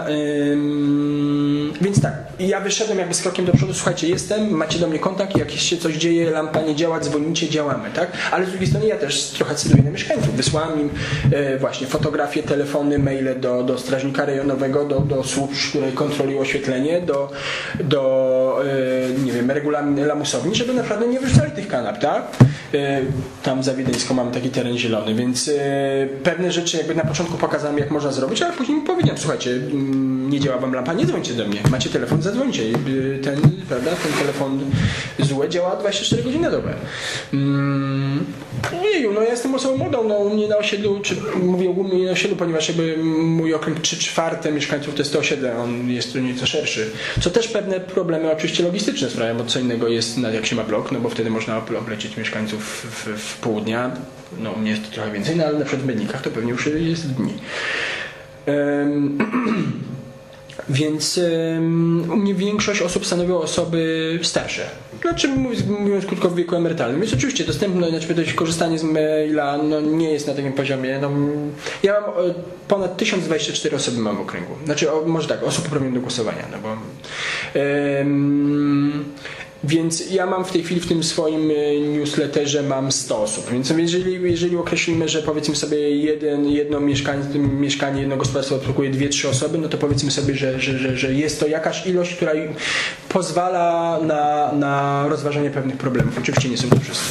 ym, więc tak, ja wyszedłem jakby z krokiem do przodu, słuchajcie, jestem, macie do mnie kontakt, jak się coś dzieje, lampa nie działa, dzwonicie, działamy, tak? Ale z drugiej strony ja też trochę celuję na mieszkańców. Wysłałem im y, właśnie fotografie, telefony, maile do, do strażnika rejonowego, do, do służb, które kontrolują oświetlenie, do, do y, nie wiem, regulamin lamusowni, żeby naprawdę nie wyrzucali tych kanap, tak? Y, tam za Wiedeńską mamy taki teren zielony, więc y, pewne rzeczy jakby na początku pokazałem, jak można zrobić, ale później mi powiedziałem, słuchajcie, nie działa wam lampa, nie dzwońcie do mnie. Macie telefon, zadzwońcie. Ten, prawda, ten telefon złe działa dwadzieścia cztery godziny na dobę. Mm, nie, no ja jestem osobą młodą, no u mnie na osiedlu, czy mówię ogólnie na osiedlu, ponieważ jakby mój okręg trzy czwarte mieszkańców to jest to osiedle, on jest tu nieco szerszy. Co też pewne problemy oczywiście logistyczne sprawiają, bo co innego jest, jak się ma blok, no bo wtedy można oblecieć mieszkańców w, w pół dnia. No u mnie jest to trochę więcej, no ale na przykład w Bednikach to pewnie już jest dni. Um, więc um, u mnie większość osób stanowią osoby starsze. Znaczy mówiąc, mówiąc krótko, w wieku emerytalnym. Więc oczywiście dostępne, znaczy to korzystanie z maila no, nie jest na takim poziomie. No, ja mam ponad tysiąc dwadzieścia cztery osoby mam w okręgu. Znaczy o, może tak, osób uprawnionych do głosowania. No bo, um, Więc ja mam w tej chwili w tym swoim newsletterze mam sto osób. Więc jeżeli, jeżeli określimy, że powiedzmy sobie jeden, jedno mieszkanie, mieszkanie, jedno gospodarstwo obsługuje dwie, trzy osoby, no to powiedzmy sobie, że, że, że, że jest to jakaś ilość, która pozwala na, na rozważanie pewnych problemów. Oczywiście nie są to wszyscy.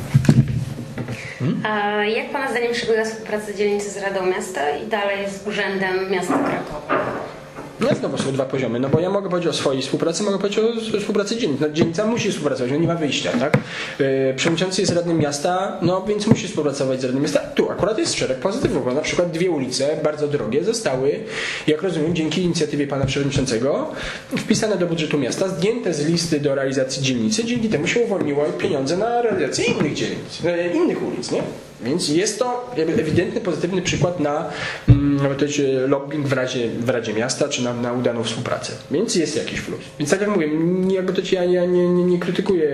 Hmm? A jak pana zdaniem przebiega współpraca dzielnicy z Radą Miasta i dalej z Urzędem Miasta Krakowa? No znowu są dwa poziomy, no bo ja mogę powiedzieć o swojej współpracy, mogę powiedzieć o współpracy dzielnic. No, dzielnica musi współpracować, no nie ma wyjścia, tak? Yy, przewodniczący jest radnym miasta, no więc musi współpracować z radnym miasta. Tu akurat jest szereg pozytywów, bo na przykład dwie ulice, bardzo drogie, zostały, jak rozumiem, dzięki inicjatywie pana przewodniczącego, wpisane do budżetu miasta, zdjęte z listy do realizacji dzielnicy, dzięki temu się uwolniło pieniądze na realizację innych dzielnic, innych ulic, nie? Więc jest to ewidentny, pozytywny przykład na nawet lobbying w Radzie, w Radzie Miasta, czy na, na udaną współpracę. Więc jest jakiś plus. Więc tak jak mówię, jakby to ci ja, ja nie, nie, nie krytykuję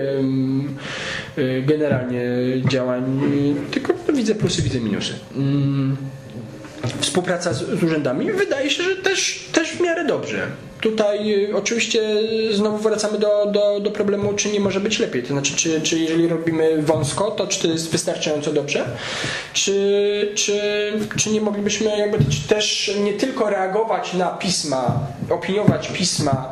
generalnie działań, tylko widzę plusy, widzę minusy. Współpraca z, z urzędami wydaje się, że też, też w miarę dobrze. Tutaj y, oczywiście znowu wracamy do, do, do problemu, czy nie może być lepiej. To znaczy, czy, czy jeżeli robimy wąsko, to czy to jest wystarczająco dobrze, czy, czy, czy nie moglibyśmy jakby też nie tylko reagować na pisma, opiniować pisma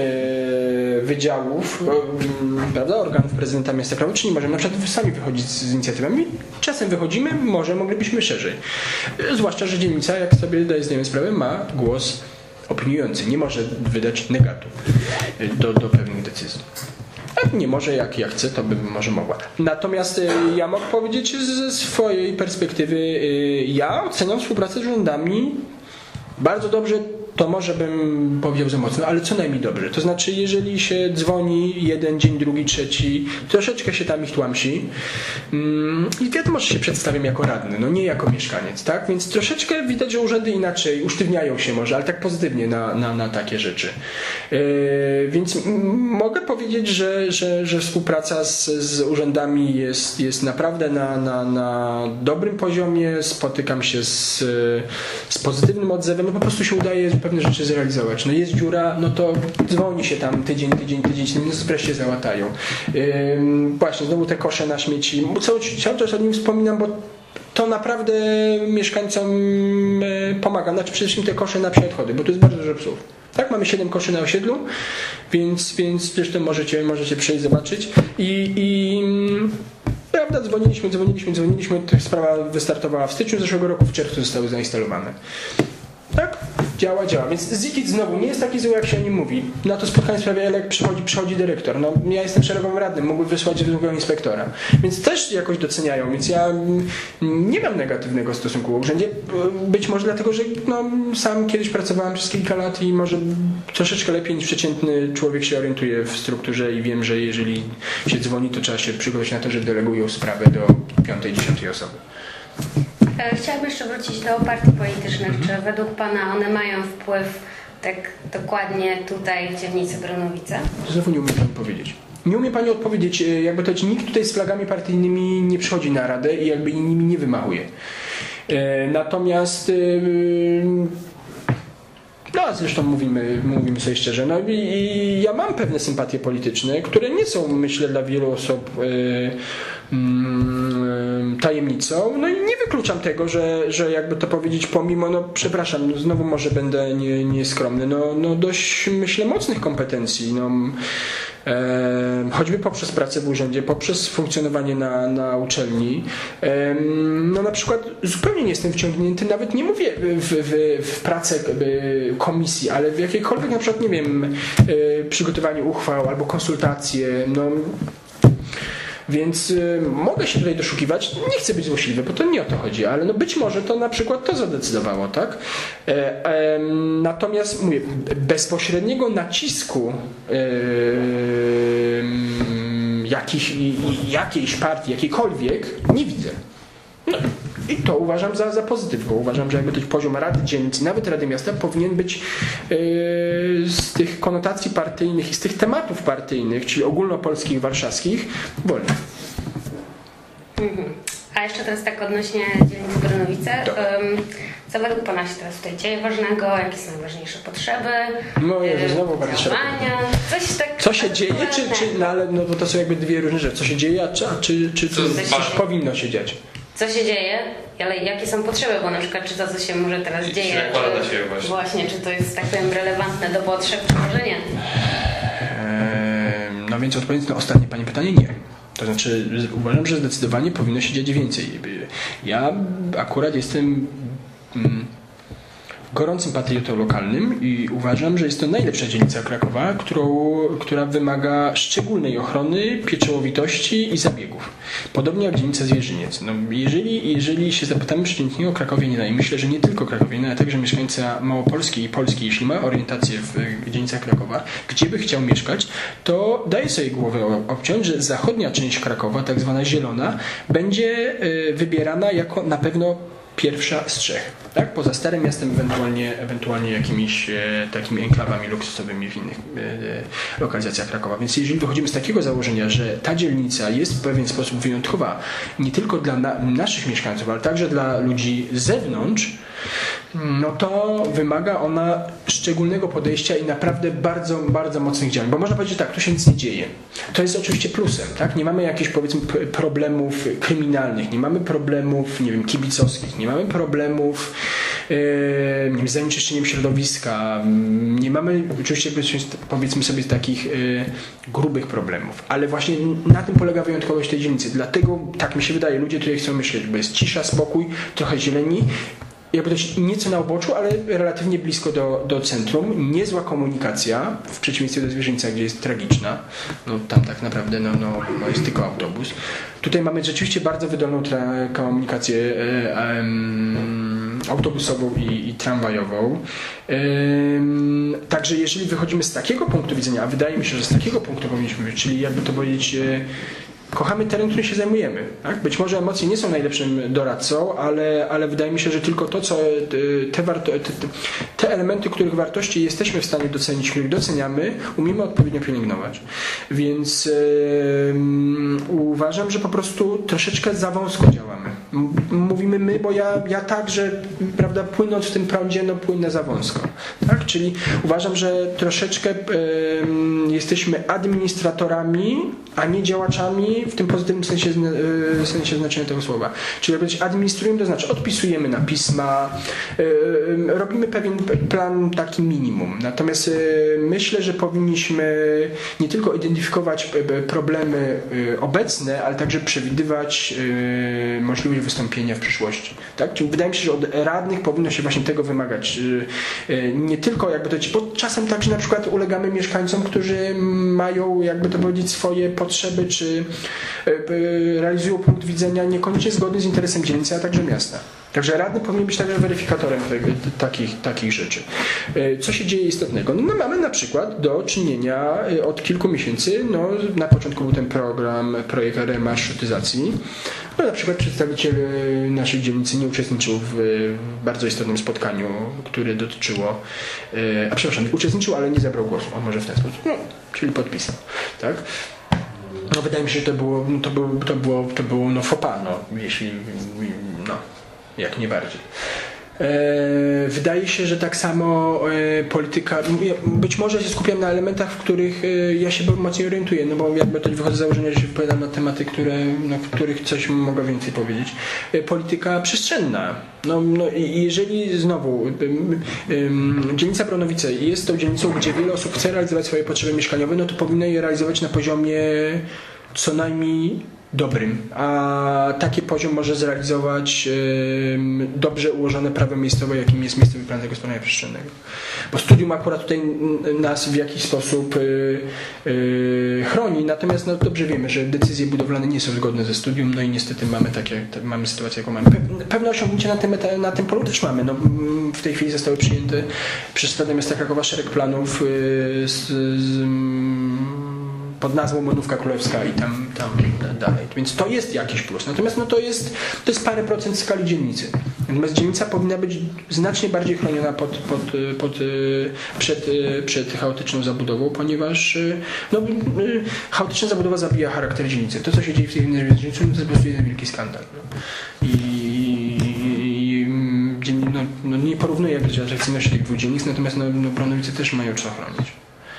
y, wydziałów, y, prawda, organów prezydenta miasta Krakowa, czy nie możemy na przykład sami wychodzić z, z inicjatywami. Czasem wychodzimy, może moglibyśmy szerzej. Y, zwłaszcza, że dzielnica, jak sobie daje zdajemy sprawę, ma głos opiniujący, nie może wydać negatu do, do pewnych decyzji. A nie może, jak ja chcę, to by może mogła. Natomiast y, ja mogę powiedzieć ze swojej perspektywy, y, ja oceniam współpracę z urzędami bardzo dobrze. To może bym powiedział za mocno, ale co najmniej dobrze. To znaczy, jeżeli się dzwoni jeden dzień, drugi, trzeci, troszeczkę się tam ich tłamsi mm, i wiadomo, że się przedstawiam jako radny, no nie jako mieszkaniec, tak? Więc troszeczkę widać, że urzędy inaczej usztywniają się może, ale tak pozytywnie na, na, na takie rzeczy. Yy, więc m- mogę powiedzieć, że, że, że współpraca z, z urzędami jest, jest naprawdę na, na, na dobrym poziomie, spotykam się z, z pozytywnym odzewem, no po prostu się udaje pewne rzeczy zrealizować. No jest dziura, no to dzwoni się tam tydzień, tydzień, tydzień, no wreszcie załatają. Ym, właśnie, znowu te kosze na śmieci. Cały, cały czas o nim wspominam, bo to naprawdę mieszkańcom pomaga. Znaczy przede wszystkim te kosze na psie odchody, bo tu jest bardzo dużo psów. Tak, mamy siedem koszy na osiedlu, więc, więc zresztą możecie, możecie przyjść zobaczyć. I, i prawda, dzwoniliśmy, dzwoniliśmy, dzwoniliśmy. Sprawa wystartowała w styczniu zeszłego roku, w czerwcu zostały zainstalowane. Tak? Działa, działa. Więc Zikit znowu nie jest taki zły, jak się o nim mówi. Na to spotkanie w sprawie, jak przychodzi, przychodzi dyrektor. No, ja jestem szeregowym radnym, mógłby wysłać drugiego inspektora. Więc też jakoś doceniają, więc ja nie mam negatywnego stosunku w urzędzie. Być może dlatego, że no, sam kiedyś pracowałem przez kilka lat i może troszeczkę lepiej niż przeciętny człowiek się orientuje w strukturze i wiem, że jeżeli się dzwoni, to trzeba się przygotować na to, że delegują sprawę do piątej, dziesiątej osoby. Chciałabym jeszcze wrócić do partii politycznych. Mhm. Czy według Pana one mają wpływ tak dokładnie tutaj w dzielnicy Bronowice? Znowu nie umiem Pani powiedzieć. Nie umie Pani odpowiedzieć, jakby to nikt tutaj z flagami partyjnymi nie przychodzi na radę i jakby nimi nie wymachuje. Natomiast no zresztą mówimy, mówimy sobie szczerze, no i, i ja mam pewne sympatie polityczne, które nie są, myślę, dla wielu osób yy, yy, tajemnicą. No i nie wykluczam tego, że, że jakby to powiedzieć, pomimo, no przepraszam, znowu może będę nie, nieskromny, no, no dość, myślę, mocnych kompetencji, no, e, choćby poprzez pracę w urzędzie, poprzez funkcjonowanie na, na uczelni. E, no na przykład zupełnie nie jestem wciągnięty, nawet nie mówię w, w, w pracę komisji, ale w jakiekolwiek na przykład, nie wiem, e, przygotowanie uchwał albo konsultacje, no. Więc y, mogę się tutaj doszukiwać, nie chcę być złośliwy, bo to nie o to chodzi, ale no być może to na przykład to zadecydowało, tak? E, e, natomiast mówię, bezpośredniego nacisku e, jakich, jakiejś partii, jakiejkolwiek nie widzę. No, i to uważam za, za pozytyw, bo uważam, że jakby ten poziom Rady Dzielnicy, nawet Rady Miasta powinien być yy, z tych konotacji partyjnych i z tych tematów partyjnych, czyli ogólnopolskich, warszawskich, wolny. Mhm. A jeszcze teraz tak odnośnie dzielnicy Bronowice. Um, co według Pana się teraz tutaj dzieje ważnego? Jakie są najważniejsze potrzeby? No Jezu, znowu bardzo Coś tak. Co się dzieje, czy, czy no, ale no bo to są jakby dwie różne rzeczy. Co się dzieje, a czy, czy, czy, czy coś, coś powinno się dziać? Co się dzieje, ale jakie są potrzeby, bo na przykład czy to, co się może teraz I dzieje, czy, się właśnie. właśnie, czy to jest tak powiem relevantne do potrzeb, czy może nie? Eee, no więc odpowiedź na ostatnie Pani pytanie nie. To znaczy uważam, że zdecydowanie powinno się dziać więcej. Ja akurat jestem mm, gorącym patriotą lokalnym i uważam, że jest to najlepsza dzielnica Krakowa, którą, która wymaga szczególnej ochrony, pieczołowitości i zabiegów. Podobnie jak dzielnica Zwierzyniec. No, jeżeli, jeżeli się zapytamy przeciętnie o krakowianina i myślę, że nie tylko krakowianina, ale także mieszkańca Małopolski i Polski, jeśli ma orientację w dzielnicach Krakowa, gdzie by chciał mieszkać, to daje sobie głowę obciąć, że zachodnia część Krakowa, tak zwana zielona, będzie wybierana jako na pewno pierwsza z trzech, tak? Poza Starym Miastem, ewentualnie, ewentualnie jakimiś e, takimi enklawami luksusowymi w innych e, e, lokalizacjach Krakowa. Więc jeżeli wychodzimy z takiego założenia, że ta dzielnica jest w pewien sposób wyjątkowa nie tylko dla na, naszych mieszkańców, ale także dla ludzi z zewnątrz, no to wymaga ona szczególnego podejścia i naprawdę bardzo, bardzo mocnych działań. Bo można powiedzieć, że tak, tu się nic nie dzieje. To jest oczywiście plusem, tak? Nie mamy jakichś, powiedzmy, problemów kryminalnych, nie mamy problemów, nie wiem, kibicowskich, nie mamy problemów yy, nie wiem, z zanieczyszczeniem środowiska, nie mamy oczywiście, powiedzmy sobie, takich yy, grubych problemów. Ale właśnie na tym polega wyjątkowość tej dzielnicy. Dlatego, tak mi się wydaje, ludzie tutaj chcą myśleć, bo jest cisza, spokój, trochę zieleni, jakby to nieco na uboczu, ale relatywnie blisko do, do centrum. Niezła komunikacja, w przeciwieństwie do Zwierzyńca, gdzie jest tragiczna. No, tam tak naprawdę no, no, no jest tylko autobus. Tutaj mamy rzeczywiście bardzo wydolną tra- komunikację e, e, autobusową i, i tramwajową. E, także jeżeli wychodzimy z takiego punktu widzenia, a wydaje mi się, że z takiego punktu powinniśmy być, czyli jakby to powiedzieć... E, kochamy teren, którym się zajmujemy. Tak? Być może emocje nie są najlepszym doradcą, ale, ale wydaje mi się, że tylko to, co te, warto, te, te elementy, których wartości jesteśmy w stanie docenić, których doceniamy, umiemy odpowiednio pielęgnować. Więc yy, uważam, że po prostu troszeczkę za wąsko działamy. Mówimy my, bo ja, ja także, prawda, płynąc w tym prądzie, no płynę za wąsko. Tak? Czyli uważam, że troszeczkę yy, jesteśmy administratorami, a nie działaczami w tym pozytywnym sensie, yy, sensie znaczenia tego słowa. Czyli jak administrujemy, to znaczy odpisujemy na pisma, yy, robimy pewien plan taki minimum. Natomiast yy, myślę, że powinniśmy nie tylko identyfikować problemy yy, obecne, ale także przewidywać yy, możliwość wystąpienia w przyszłości. Tak? Czyli wydaje mi się, że od radnych powinno się właśnie tego wymagać. Yy, yy, nie tylko jakby to, bo czasem także na przykład ulegamy mieszkańcom, którzy mają, jakby to powiedzieć, swoje potrzeby, czy yy, realizują punkt widzenia niekoniecznie zgodny z interesem dzielnicy, a także miasta. Także radny powinien być także weryfikatorem tego, takich, takich rzeczy. Co się dzieje istotnego? No, mamy na przykład do czynienia od kilku miesięcy, no, na początku był ten program, projekt remarszutyzacji. No, na przykład przedstawiciel naszej dzielnicy nie uczestniczył w bardzo istotnym spotkaniu, które dotyczyło, a przepraszam, uczestniczył, ale nie zabrał głosu, a może w ten sposób, no, czyli podpisał, tak? No, wydaje mi się, że to było, to było, to było, to było no, faux pas, no, jeśli, no, jak nie bardziej. E, wydaje się, że tak samo e, polityka, być może się skupiam na elementach, w których e, ja się mocniej orientuję, no bo jakby to wychodzę z założenia, że się wypowiadam na tematy, które, na których coś mogę więcej powiedzieć. E, polityka przestrzenna. No, no i jeżeli znowu e, e, dzielnica Bronowice jest tą dzielnicą, gdzie wiele osób chce realizować swoje potrzeby mieszkaniowe, no to powinno je realizować na poziomie co najmniej dobrym, a taki poziom może zrealizować yy, dobrze ułożone prawo miejscowe, jakim jest miejscowy plan zagospodarowania przestrzennego. Bo studium akurat tutaj nas w jakiś sposób yy, yy, chroni, natomiast no, dobrze wiemy, że decyzje budowlane nie są zgodne ze studium, no i niestety mamy takie, te, mamy sytuację, jaką mamy. Pe- pewne osiągnięcia na tym, na tym polu też mamy. No, w tej chwili zostały przyjęte przez Radę Miasta Krakowa szereg planów yy, z, z pod nazwą Monówka Królewska i tam, tam dalej. Więc to jest jakiś plus. Natomiast no to jest, to jest parę procent skali dzielnicy. Natomiast dzielnica powinna być znacznie bardziej chroniona pod, pod, pod, przed, przed chaotyczną zabudową, ponieważ no, chaotyczna zabudowa zabija charakter dzielnicy. To, co się dzieje w tej dzielnicy, to jest po prostu jeden wielki skandal. I, i no, no, nie porównuję atrakcyjności tych dwóch dzielnic, natomiast no, no, Bronowice też mają co chronić.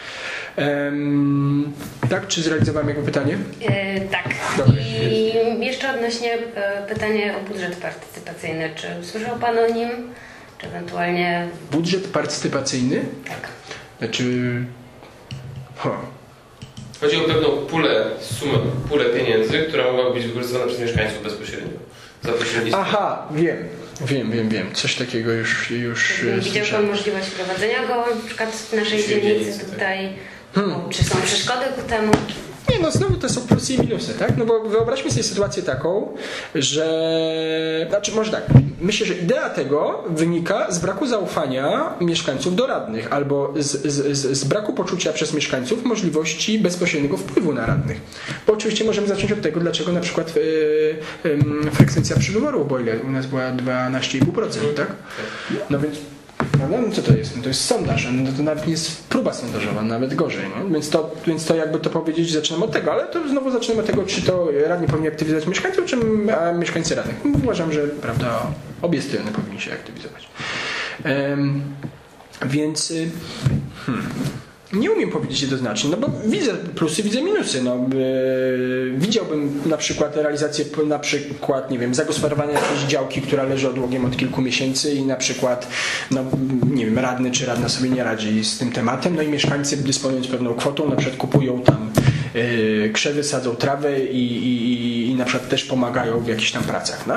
Um, tak, czy zrealizowałem jego pytanie? Yy, tak. Dobry. I jeszcze odnośnie y, pytania o budżet partycypacyjny. Czy słyszał Pan o nim? Czy ewentualnie... Budżet partycypacyjny? Tak. Znaczy... Ho. Chodzi o pewną pulę, sumę, pulę pieniędzy, która mogła być wykorzystywana przez mieszkańców bezpośrednio. Za pośrednictwem. Aha, wiem. Wiem, wiem, wiem. Coś takiego już... już Widział Pan możliwość wprowadzenia go na przykład w naszej dzielnicy tutaj? Hmm. Czy są przeszkody ku temu? Nie, no znowu to są plusy i minusy, tak? No bo wyobraźmy sobie sytuację taką, że... Znaczy, może tak. Myślę, że idea tego wynika z braku zaufania mieszkańców do radnych albo z, z, z, z braku poczucia przez mieszkańców możliwości bezpośredniego wpływu na radnych. Bo oczywiście możemy zacząć od tego, dlaczego na przykład yy, yy, frekwencja przywyborów, bo ile u nas była dwanaście i pół procent, tak? No więc... Prawda? No co to jest? No to jest sondaż, no to nawet nie jest próba sondażowa, nawet gorzej. No? Więc, to, więc to jakby to powiedzieć, zaczynamy od tego, ale to znowu zaczynamy od tego, czy to radni powinni aktywizować mieszkańców, czy a mieszkańcy radnych. Uważam, że prawda, obie strony powinni się aktywizować. Um, więc hmm, nie umiem powiedzieć jednoznacznie, no bo widzę plusy, widzę minusy. No, yy, widziałbym na przykład realizację, na przykład, nie wiem, zagospodarowania jakiejś działki, która leży odłogiem od kilku miesięcy i na przykład, no, nie wiem, radny czy radna sobie nie radzi z tym tematem, no i mieszkańcy dysponując pewną kwotą, na przykład kupują tam yy, krzewy, sadzą trawę i, i, i na przykład też pomagają w jakichś tam pracach, tak?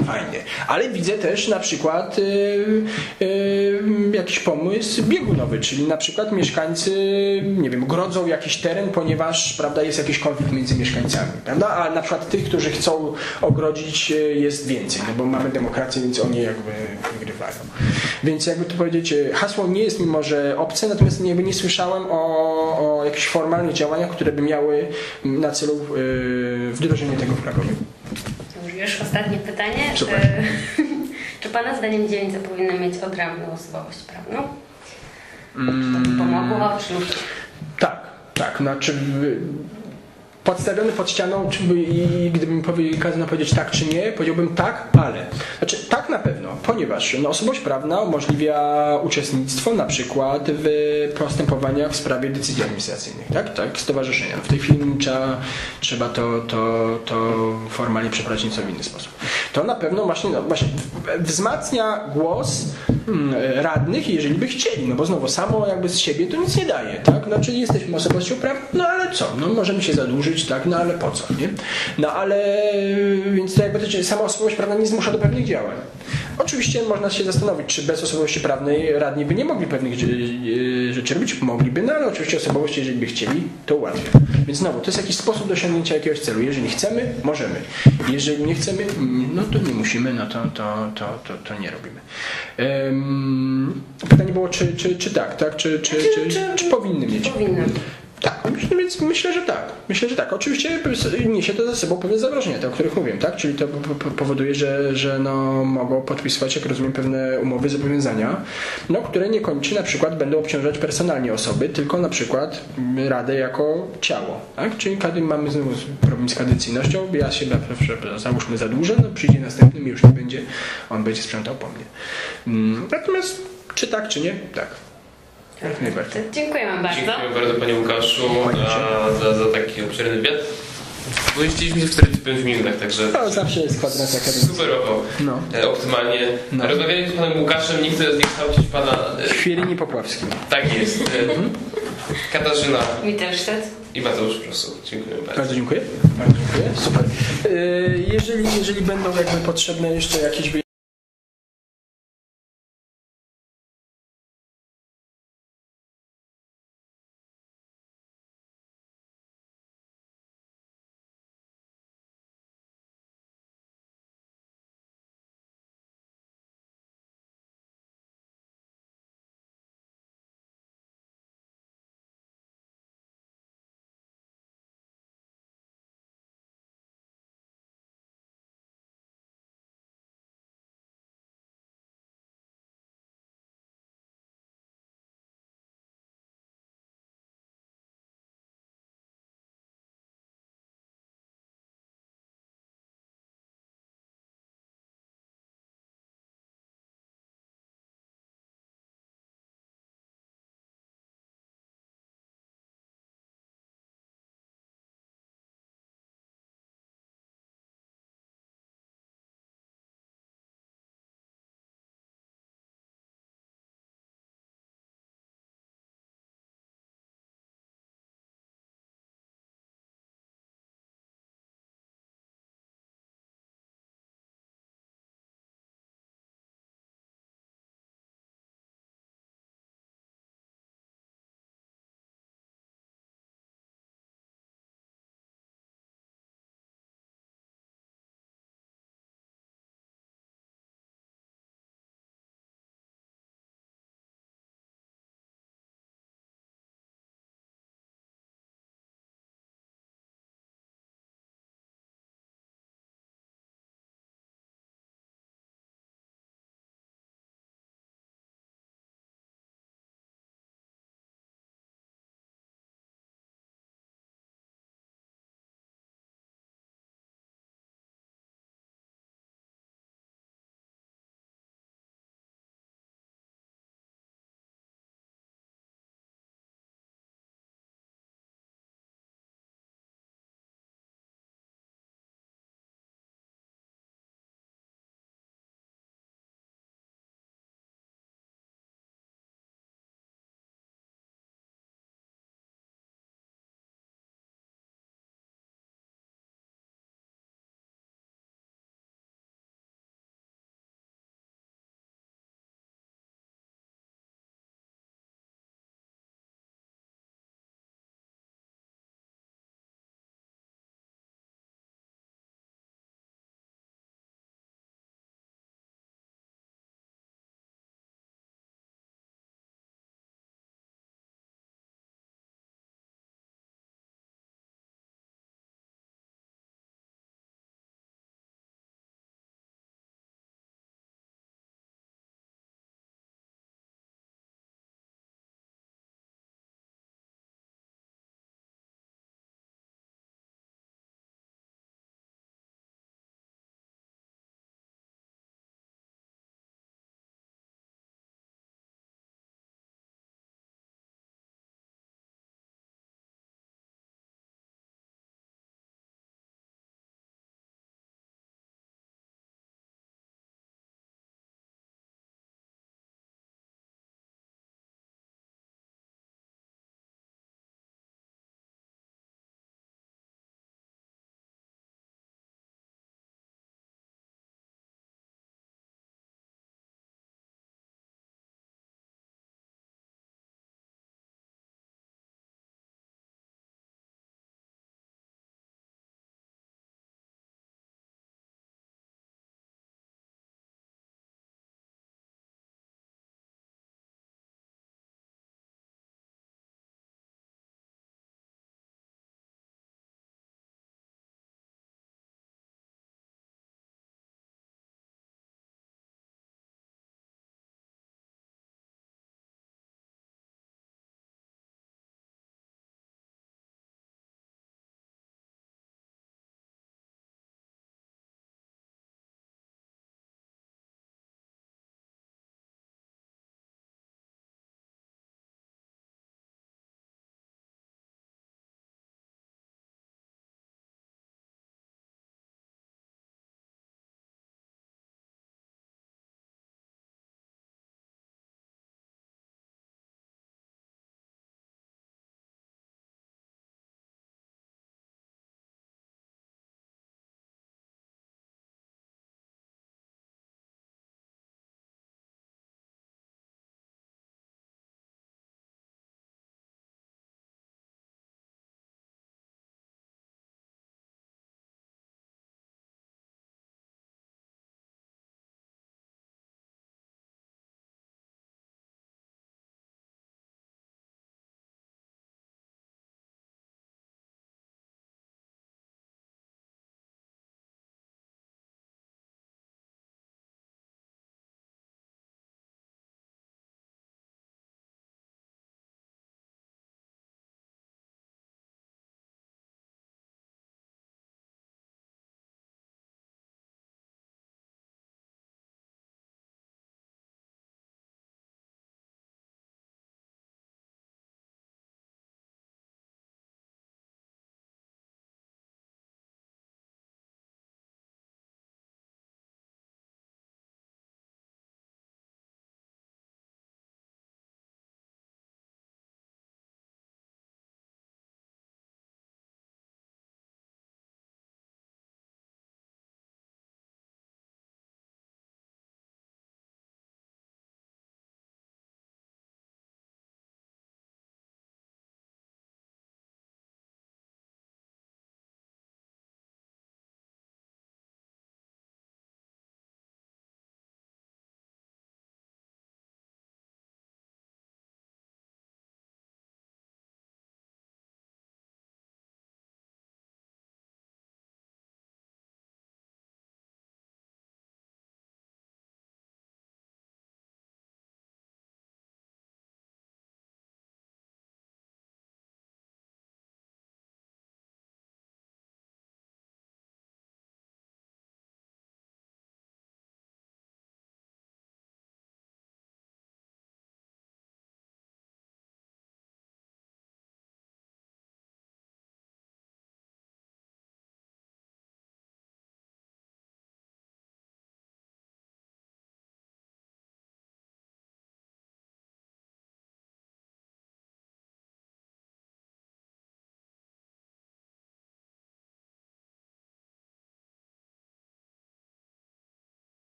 fajnie. Ale widzę też na przykład yy, yy, jakiś pomysł biegunowy, czyli na przykład mieszkańcy, nie wiem, grodzą jakiś teren, ponieważ, prawda, jest jakiś konflikt między mieszkańcami, prawda? A na przykład tych, którzy chcą ogrodzić, jest więcej, no bo mamy demokrację, więc oni jakby wygrywają. Więc jakby to powiedzieć, hasło nie jest mi może obce, natomiast jakby nie słyszałem o, o jakichś formalnych działaniach, które by miały na celu yy, wdrożenie tego w Krakowie. Już ostatnie pytanie. Super. Czy Pana zdaniem dzielnice powinny mieć odrębną osobowość prawną? Czy to by pomogło? Czy... Tak, tak. Znaczy podstawiony pod ścianą, czy by, i gdybym kazano powiedzieć tak czy nie, powiedziałbym tak, ale. Znaczy tak na pewno, ponieważ no, osobowość prawna umożliwia uczestnictwo na przykład w postępowaniach w sprawie decyzji administracyjnych, tak? Tak, stowarzyszenia. W tej chwili trzeba, trzeba to, to, to formalnie przeprowadzić nieco w inny sposób. To na pewno właśnie, no, właśnie wzmacnia głos hmm, radnych, jeżeli by chcieli, no bo znowu samo jakby z siebie to nic nie daje, tak? Znaczy jesteśmy osobowością prawną, no ale co? No możemy się zadłużyć, tak, no ale po co, nie? No ale, więc to jakby to, sama osobowość prawna nie zmusza do pewnych działań. Oczywiście można się zastanowić, czy bez osobowości prawnej radni by nie mogli pewnych rzeczy robić, mogliby, no ale oczywiście osobowość, jeżeli by chcieli, to ułatwia. Więc znowu, to jest jakiś sposób do osiągnięcia jakiegoś celu. Jeżeli chcemy, możemy. Jeżeli nie chcemy, no to nie musimy, no to, to, to, to, to nie robimy. Um, pytanie było, czy, czy, czy tak, tak? Czy, czy, czy, czy, czy powinny mieć? Powinny. Tak, więc myślę, że tak. Myślę, że tak. Oczywiście niesie to ze sobą pewne zagrożenia, te, o których mówiłem, tak? Czyli to powoduje, że, że no, mogą podpisywać, jak rozumiem, pewne umowy, zobowiązania, no, które niekoniecznie na przykład będą obciążać personalnie osoby, tylko na przykład Radę jako ciało, tak? Czyli kiedy mamy znowu problem z kadencyjnością, ja się załóżmy zadłużę, no przyjdzie następny i już nie będzie, on będzie sprzątał po mnie. Natomiast czy tak, czy nie? Tak. Dziękujemy bardzo. Dziękuję bardzo Panie Łukaszu za, za taki obszerny wywiad. Powiedzieliśmy w czterdziestu pięciu minutach, także... No, zawsze jest kwadrans akademicki. Superowo, no. Optymalnie. No. Rozmawialiśmy z Panem Łukaszem, nie chcę zniekształcić Pana... Chwielini Popławski. Tak jest. Katarzyna. Mittelsztet. I Mateusz Prosu. Dziękuję bardzo. Bardzo dziękuję. Bardzo dziękuję. Super. Jeżeli, jeżeli będą jakby potrzebne jeszcze jakieś